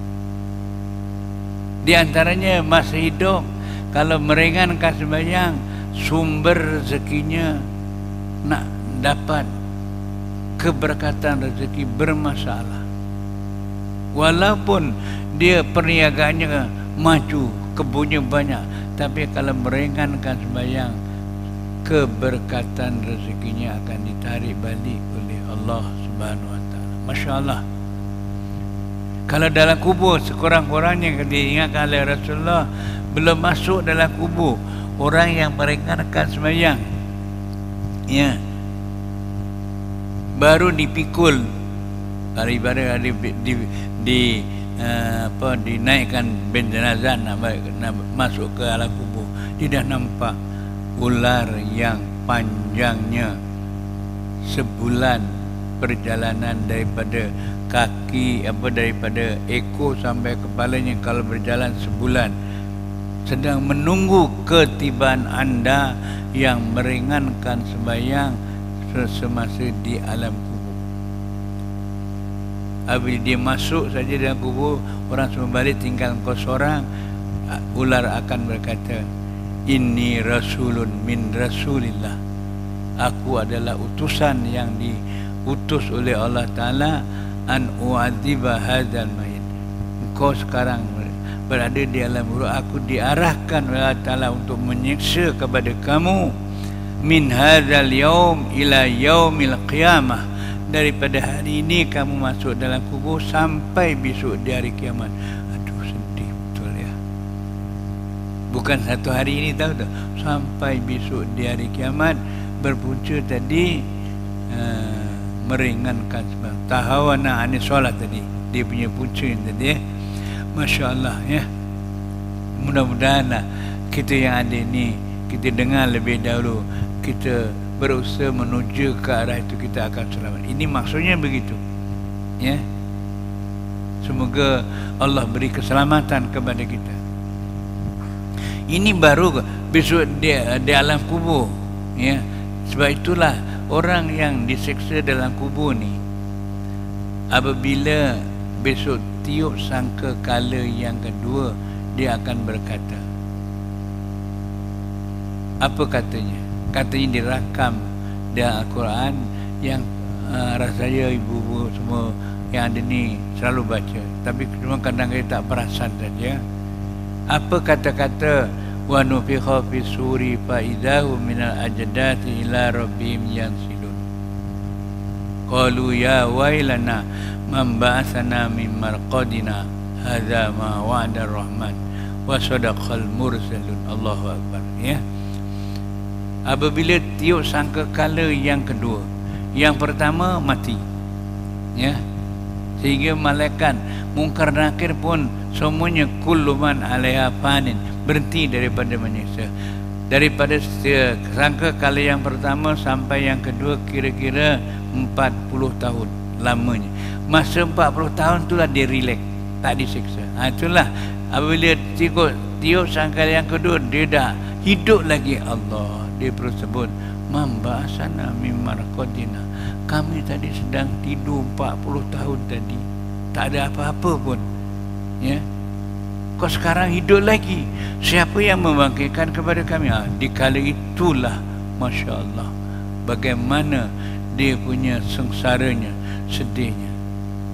Di antaranya masih hidup, kalau meringankan sembahyang, sumber rezekinya nak dapat keberkatan rezeki bermasalah. Walaupun dia perniagaannya maju, kebunnya banyak, tapi kalau meringankan sembahyang, keberkatan rezekinya akan ditarik balik oleh Allah Subhanahu Wa Taala. Masya Allah. Kalau dalam kubur, sekurang-kurangnya diingatkan oleh Rasulullah, belum masuk dalam kubur, orang yang meringankan sembahyang, ya, baru dipikul, daripada di, di, di uh, apa dinaikkan bin jenazah nak, nak masuk ke alam kubur, dia dah nampak ular yang panjangnya sebulan perjalanan daripada kaki, apa daripada ekor sampai kepalanya, kalau berjalan sebulan, sedang menunggu ketibaan anda yang meringankan sembahyang semasa di alam kubur. Apabila dia masuk saja dalam kubur, orang semua balik, tinggal kau seorang, ular akan berkata, inni rasulun min rasulillah, aku adalah utusan yang diutus oleh Allah Ta'ala, an u'adziba hadzal mayit, engkau sekarang berada di alam kubur, aku diarahkan oleh Allah Ta'ala untuk menyiksa kepada kamu, min hadzal yaum ila yaumil qiyamah, daripada hari ini kamu masuk dalam kubur sampai besok di hari kiamat. Aduh, sedih betul, ya. Bukan satu hari ini, tahu tak, sampai besok di hari kiamat. Berpunca tadi uh, meringankan sebab tahawana anis solat tadi, dia punya punca tadi, ya. Masya Allah, ya. Mudah-mudahan lah kita yang ada ni, kita dengar lebih dahulu, kita berusaha menuju ke arah itu, kita akan selamat. Ini maksudnya begitu, ya. Semoga Allah beri keselamatan kepada kita. Ini baru besok di, di alam kubur, ya. Sebab itulah orang yang diseksa dalam kubur ni, apabila besok tiup sangka kala yang kedua, dia akan berkata, apa katanya? Katanya dirakam dalam Al-Quran yang uh, rasanya ibu-ibu semua yang ada ni selalu baca, tapi cuma kadang-kadang tak perasan saja. Apa kata-kata wa nufikha fi suri fa idahu minal ajdati ila rabbihim yansilun, qalu ya wailana man ba'athana min marqadina hadza ma wa'ada ar-rahman wa sadaqal mursalun. Allahu Akbar, ya. Apabila tiup sangkakala yang kedua, yang pertama mati, ya, sehingga malaikat Munkar Nakir pun semuanya kullu man 'alaiha fanin, berhenti daripada menyiksa. Daripada sangkakala yang pertama sampai yang kedua kira-kira empat puluh tahun lamanya. Masa empat puluh tahun itulah dia relax, tak disiksa. Ha, itulah apabila tiup, tiup sangkakala yang kedua, dia dah hidup lagi. Allah, dia perlu sebut mamba'asana mimar qadina, kami tadi sedang tidur empat puluh tahun tadi, tak ada apa-apa pun, ya. Kau sekarang hidup lagi, siapa yang membangkitkan kepada kami? Ha, di kala itulah, Masya Allah, bagaimana dia punya sengsaranya, sedihnya.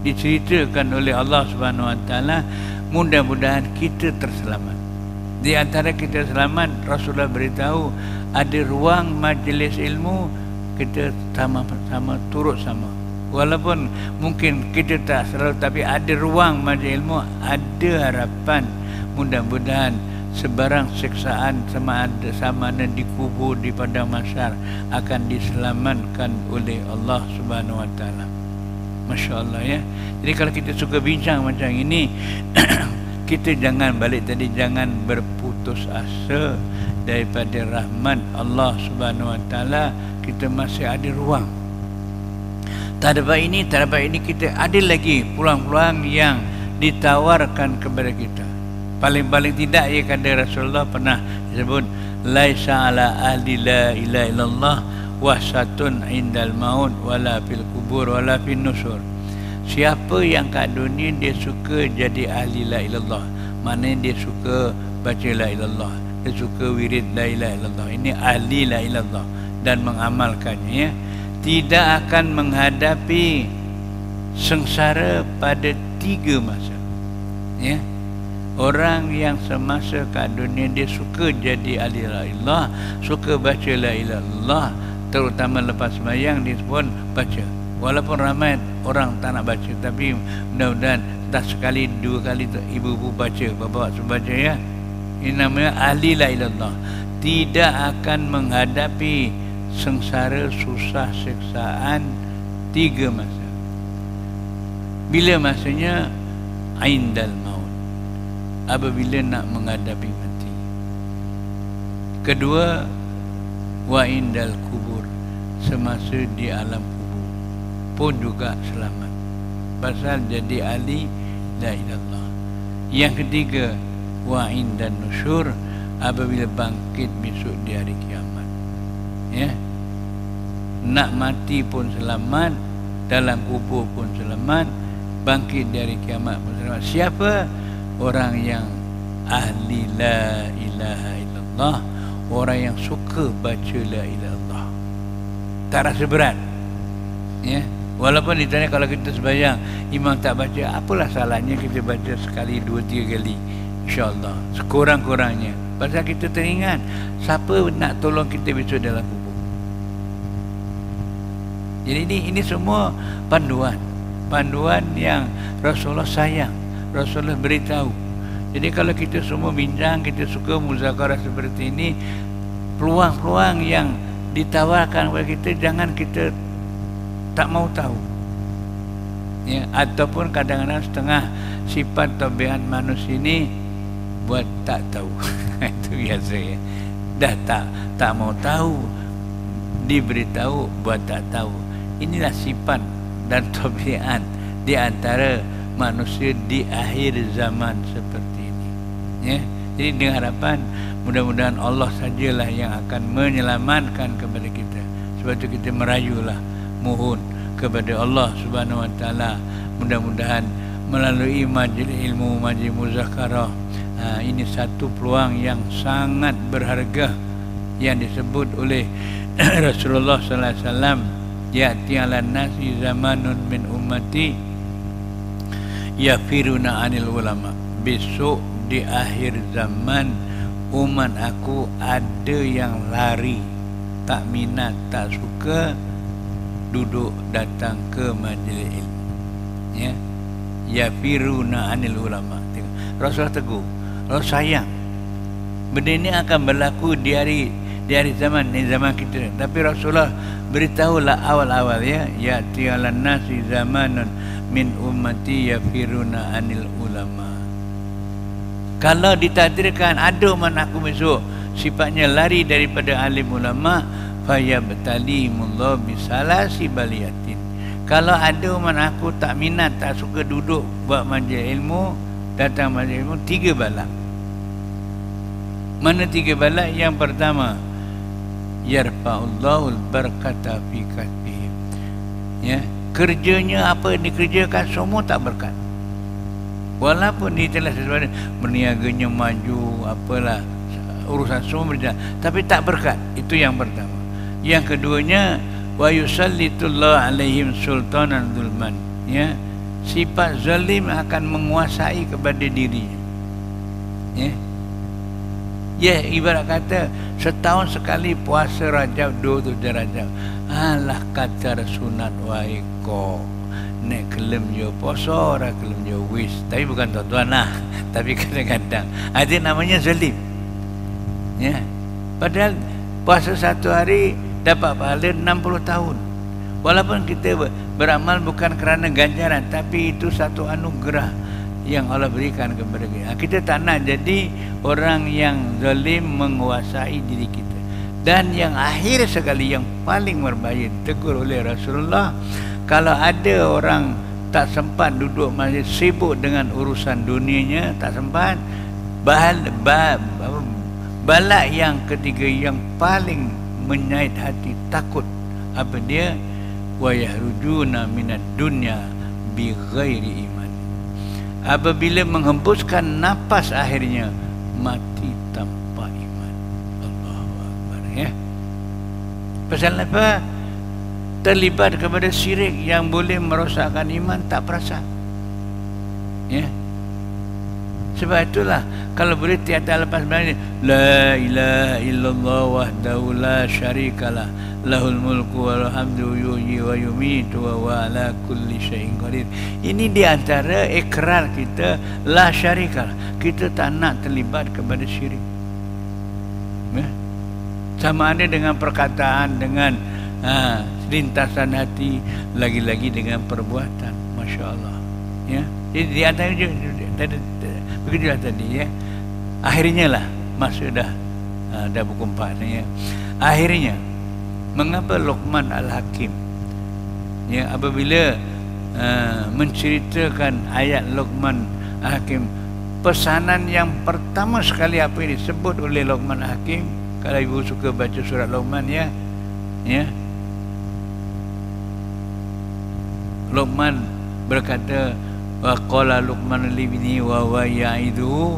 diceritakan oleh Allah Subhanahu Wa Taala, mudah-mudahan kita terselamat. Di antara kita selamat, Rasulullah beritahu ada ruang majlis ilmu, kita sama-sama turut sama. Walaupun mungkin kita tak selalu, tapi ada ruang majlis ilmu, ada harapan mudah-mudahan sebarang siksaan sama ada sama ada di kubur, di padang mahsyar akan diselamatkan oleh Allah Subhanahu Wa Taala. Masya Allah ya. Jadi kalau kita suka bincang macam ini, kita jangan balik tadi, jangan berputus asa daripada rahmat Allah Subhanahu Wa Taala. Kita masih ada ruang. Tak dapat ini, tak dapat ini, kita ada lagi peluang-peluang yang ditawarkan kepada kita. Paling-paling tidak, ya, kata Rasulullah pernah disebut, laisa ala ahli la ilaha illallah wahsatun indal maut wala fil kubur wala fin nusur. Siapa yang kat dunia dia suka jadi ahli la ilallah, maknanya dia suka baca la ilallah, dia suka wirid la ilaha illallah, ini ahli la ilallah dan mengamalkannya, ya, tidak akan menghadapi sengsara pada tiga masa, ya. Orang yang semasa kat dunia dia suka jadi ahli la ilallah, suka baca la ilaha illallah, terutama lepas sembahyang dia pun baca. Walaupun ramai orang tak nak baca, tapi mudah-mudahan tak sekali dua kali tu ibu-ibu baca, bapa baca, ya. Ini namanya ahli la ilallah. Tidak akan menghadapi sengsara, susah, siksaan tiga masa. Bila masanya? Indal maut, apabila nak menghadapi mati. Kedua, wa indal kubur, semasa di alam kubur pun juga selamat, pasal jadi ahli la ilallah. Yang ketiga, wa indan nusyur, apabila bangkit besok di hari kiamat, ya. Nak mati pun selamat, dalam kubur pun selamat, bangkit dari kiamat pun selamat. Siapa? Orang yang ahli la ilaha illallah, orang yang suka baca la ilaha illallah, tak rasa berat, ya. Walaupun ditanya kalau kita sembahyang imam tak baca, apalah salahnya kita baca sekali, dua, tiga kali, insya-Allah sekurang-kurangnya, pasal kita teringat siapa nak tolong kita besok dalam kubur. Jadi ini ini semua panduan, panduan yang Rasulullah sayang, Rasulullah beritahu. Jadi kalau kita semua bincang, kita suka muzakarah seperti ini, peluang-peluang yang ditawarkan kepada kita, jangan kita tak mau tahu, ya. Ataupun kadang-kadang setengah sifat tabiat manusia ini buat tak tahu. Itu biasa, ya. Dah tak tak mau tahu, diberitahu buat tak tahu. Inilah sifat dan tabiat di antara manusia di akhir zaman seperti ini, ya. Jadi dengan harapan mudah-mudahan Allah sajalah yang akan menyelamatkan kepada kita. Sebab itu kita merayulah, mohon kepada Allah Subhanahu Wa Taala, mudah-mudahan melalui majlis ilmu, majlis muzakarah, ha, ini satu peluang yang sangat berharga yang disebut oleh Rasulullah sallallahu alaihi wasallam, ya'ti 'alan nasi zamanun min ummati yafiruna 'anil ulama. Besok di akhir zaman umat aku ada yang lari, tak minat, tak suka duduk datang ke majlis ilmu, ya. Yafiruna 'anil ulama. Rasulullah tegur, Rasulullah sayang. Benda ini akan berlaku di hari di hari zaman ni, zaman kita. Tapi Rasulullah beritahulah awal-awal, ya, ya'ti 'alan nasi zamanun min ummati yafiruna 'anil ulama. Kalau ditakdirkan ada umat aku besok sifatnya lari daripada alim ulama, fayabtalimullah bisalasi baliyatin. Kalau ada umat aku tak minat, tak suka duduk buat majlis ilmu, datang majlis ilmu, tiga bala. Mana tiga bala? Yang pertama, yarfa'ullahul barakata fi kasbihim, ya. Kerjanya apa yang dikerjakan semua tak berkat. Walaupun dia telah sesuatu, berniaganya maju, apalah, urusan semua berjalan, tapi tak berkat. Itu yang pertama. Yang keduanya, wa yusallitullah alaihim sultanan zulman, ya. sifat zalim akan menguasai kepada dirinya. Ya, ya ibarat kata setahun sekali puasa Rajab dua tu Rajab. Alah kata sunat wae ko. Nek kelem yo puasa, ora kelem yo wis. Tapi bukan tuan-tuan lah. Tapi kadang-kadang ada namanya zalim. Ya. Padahal puasa satu hari dapat pahala enam puluh tahun. Walaupun kita beramal bukan kerana ganjaran, tapi itu satu anugerah yang Allah berikan kepada kita. Kita tak nak jadi orang yang zalim menguasai diri kita. Dan yang akhir sekali, yang paling berbahaya, tegur oleh Rasulullah, kalau ada orang tak sempat duduk masjid, sibuk dengan urusan dunianya, tak sempat, bahal, bah, balak yang ketiga yang paling menyait hati, takut, apa dia? Wa yahrujuna minad dunya bi ghairi iman. Apabila menghembuskan napas akhirnya mati tanpa iman. Allahu Akbar, ya. Pasal apa? Terlibat kepada syirik yang boleh merosakkan iman, tak perasan. Ya. Sebab itulah kalau boleh tiada lepas balik la ilaha illallah wahdahu la syarikalah lahul mulku wal hamdu yuhyi wa yumiitu wa huwa ala kulli syai'in qadir. Ini di antara ikrar kita la syarikalah. Kita tak nak terlibat kepada syirik. Ya? Sama ada dengan perkataan, dengan ha, lintasan hati, lagi-lagi dengan perbuatan. Masya Allah. Ya. Jadi di antara tadi begitulah tadi, ya. Akhirnya lah masuk dah uh, dah buku empat ni, ya. Akhirnya mengapa Luqman Al-Hakim, ya, apabila uh, menceritakan ayat Luqman Al-Hakim, pesanan yang pertama sekali apa yang disebut oleh Luqman Al-Hakim, kalau ibu suka baca surat Luqman, ya, ya, Luqman berkata, wa qala Luqman li ibnihi wa huwa ya'iduhu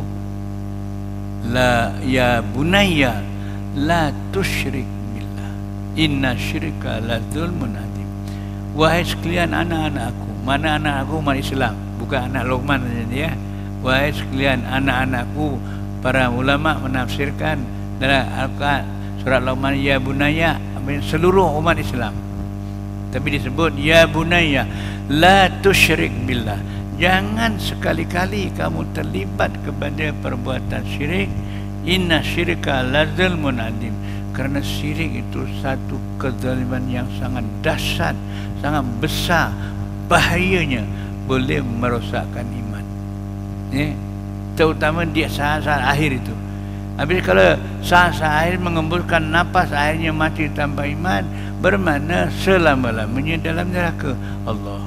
la ya bunayya la tusyrik billah inna syirka la dzulmun adzim. Wahai sekalian anak-anakku, mana anak aku umat Islam, bukan anak Luqman saja, ya. Wahai sekalian anak-anakku, para ulama menafsirkan dalam Al-Quran surat Luqman ya bunayya seluruh umat Islam, tapi disebut ya bunayya la tusyrik billah. Jangan sekali-kali kamu terlibat kepada perbuatan syirik. Inna syirka la dzulmun adzim. Kerana syirik itu satu kezaliman yang sangat dahsyat, sangat besar, bahayanya, boleh merosakkan iman. Ya? Terutama di saat-saat akhir itu. Habis kalau saat-saat akhir mengembuskan napas, akhirnya mati tanpa iman, bermakna selama-lamanya dalam neraka. Allah.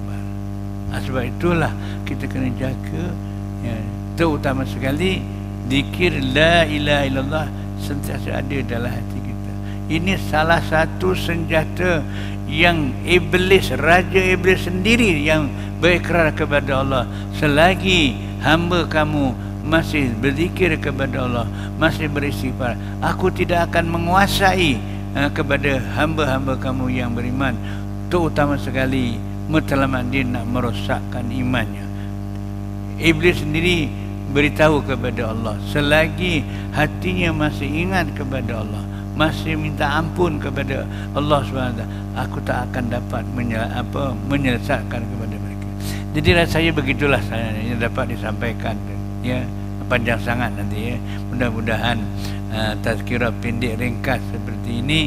Sebab itulah kita kena jaga, ya, terutama sekali zikir la ilaha illallah sentiasa ada dalam hati kita. Ini salah satu senjata yang iblis, raja iblis sendiri yang berikrar kepada Allah. Selagi hamba kamu masih berzikir kepada Allah, masih beristighfar, aku tidak akan menguasai uh, kepada hamba-hamba kamu yang beriman, terutama sekali matlamat dia nak merosakkan imannya. Iblis sendiri beritahu kepada Allah, selagi hatinya masih ingat kepada Allah, masih minta ampun kepada Allah subhanahu wa taala, aku tak akan dapat menyel, apa, menyelesaikan kepada mereka. Jadi rasanya begitulah saya yang dapat disampaikan, ya, panjang sangat nanti, ya. Mudah-mudahan uh, tazkirah pendek ringkas seperti ini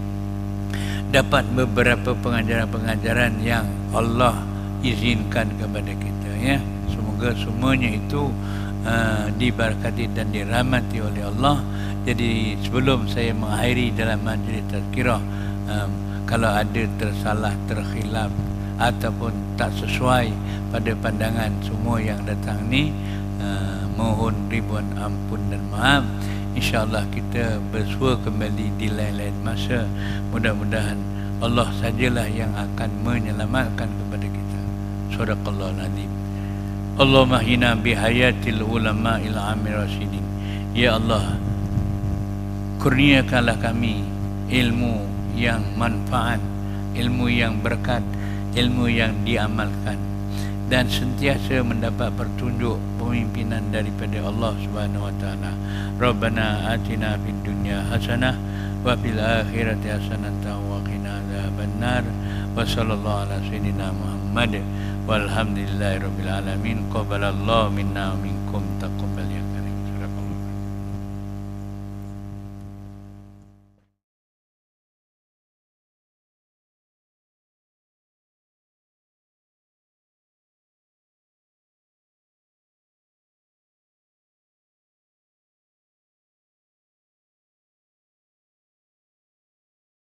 dapat beberapa pengajaran-pengajaran yang Allah izinkan kepada kita, ya. Semoga semuanya itu uh, diberkati dan dirahmati oleh Allah. Jadi sebelum saya mengakhiri dalam majlis tazkirah, um, kalau ada tersalah, terkhilaf ataupun tak sesuai pada pandangan semua yang datang ni, uh, mohon ribuan ampun dan maaf. InsyaAllah kita bersua kembali di lain-lain masa. Mudah-mudahan Allah sajalah yang akan menyelamatkan kepada kita. Sadaqallahul azim. Allahumma hina bihayatil ulama'il amir rasyidin. Ya Allah, kurniakanlah kami ilmu yang manfaat, ilmu yang berkat, ilmu yang diamalkan, dan sentiasa mendapat petunjuk pemimpinan daripada Allah Subhanahu wa taala. Rabbana atina fid dunya hasanah wa fil akhirati hasanah wa qina adzabannar. Wa sallallahu ala sayyidina Muhammad walhamdulillahi rabbil alamin. Qabalallahu minna wa minkum taqabbal.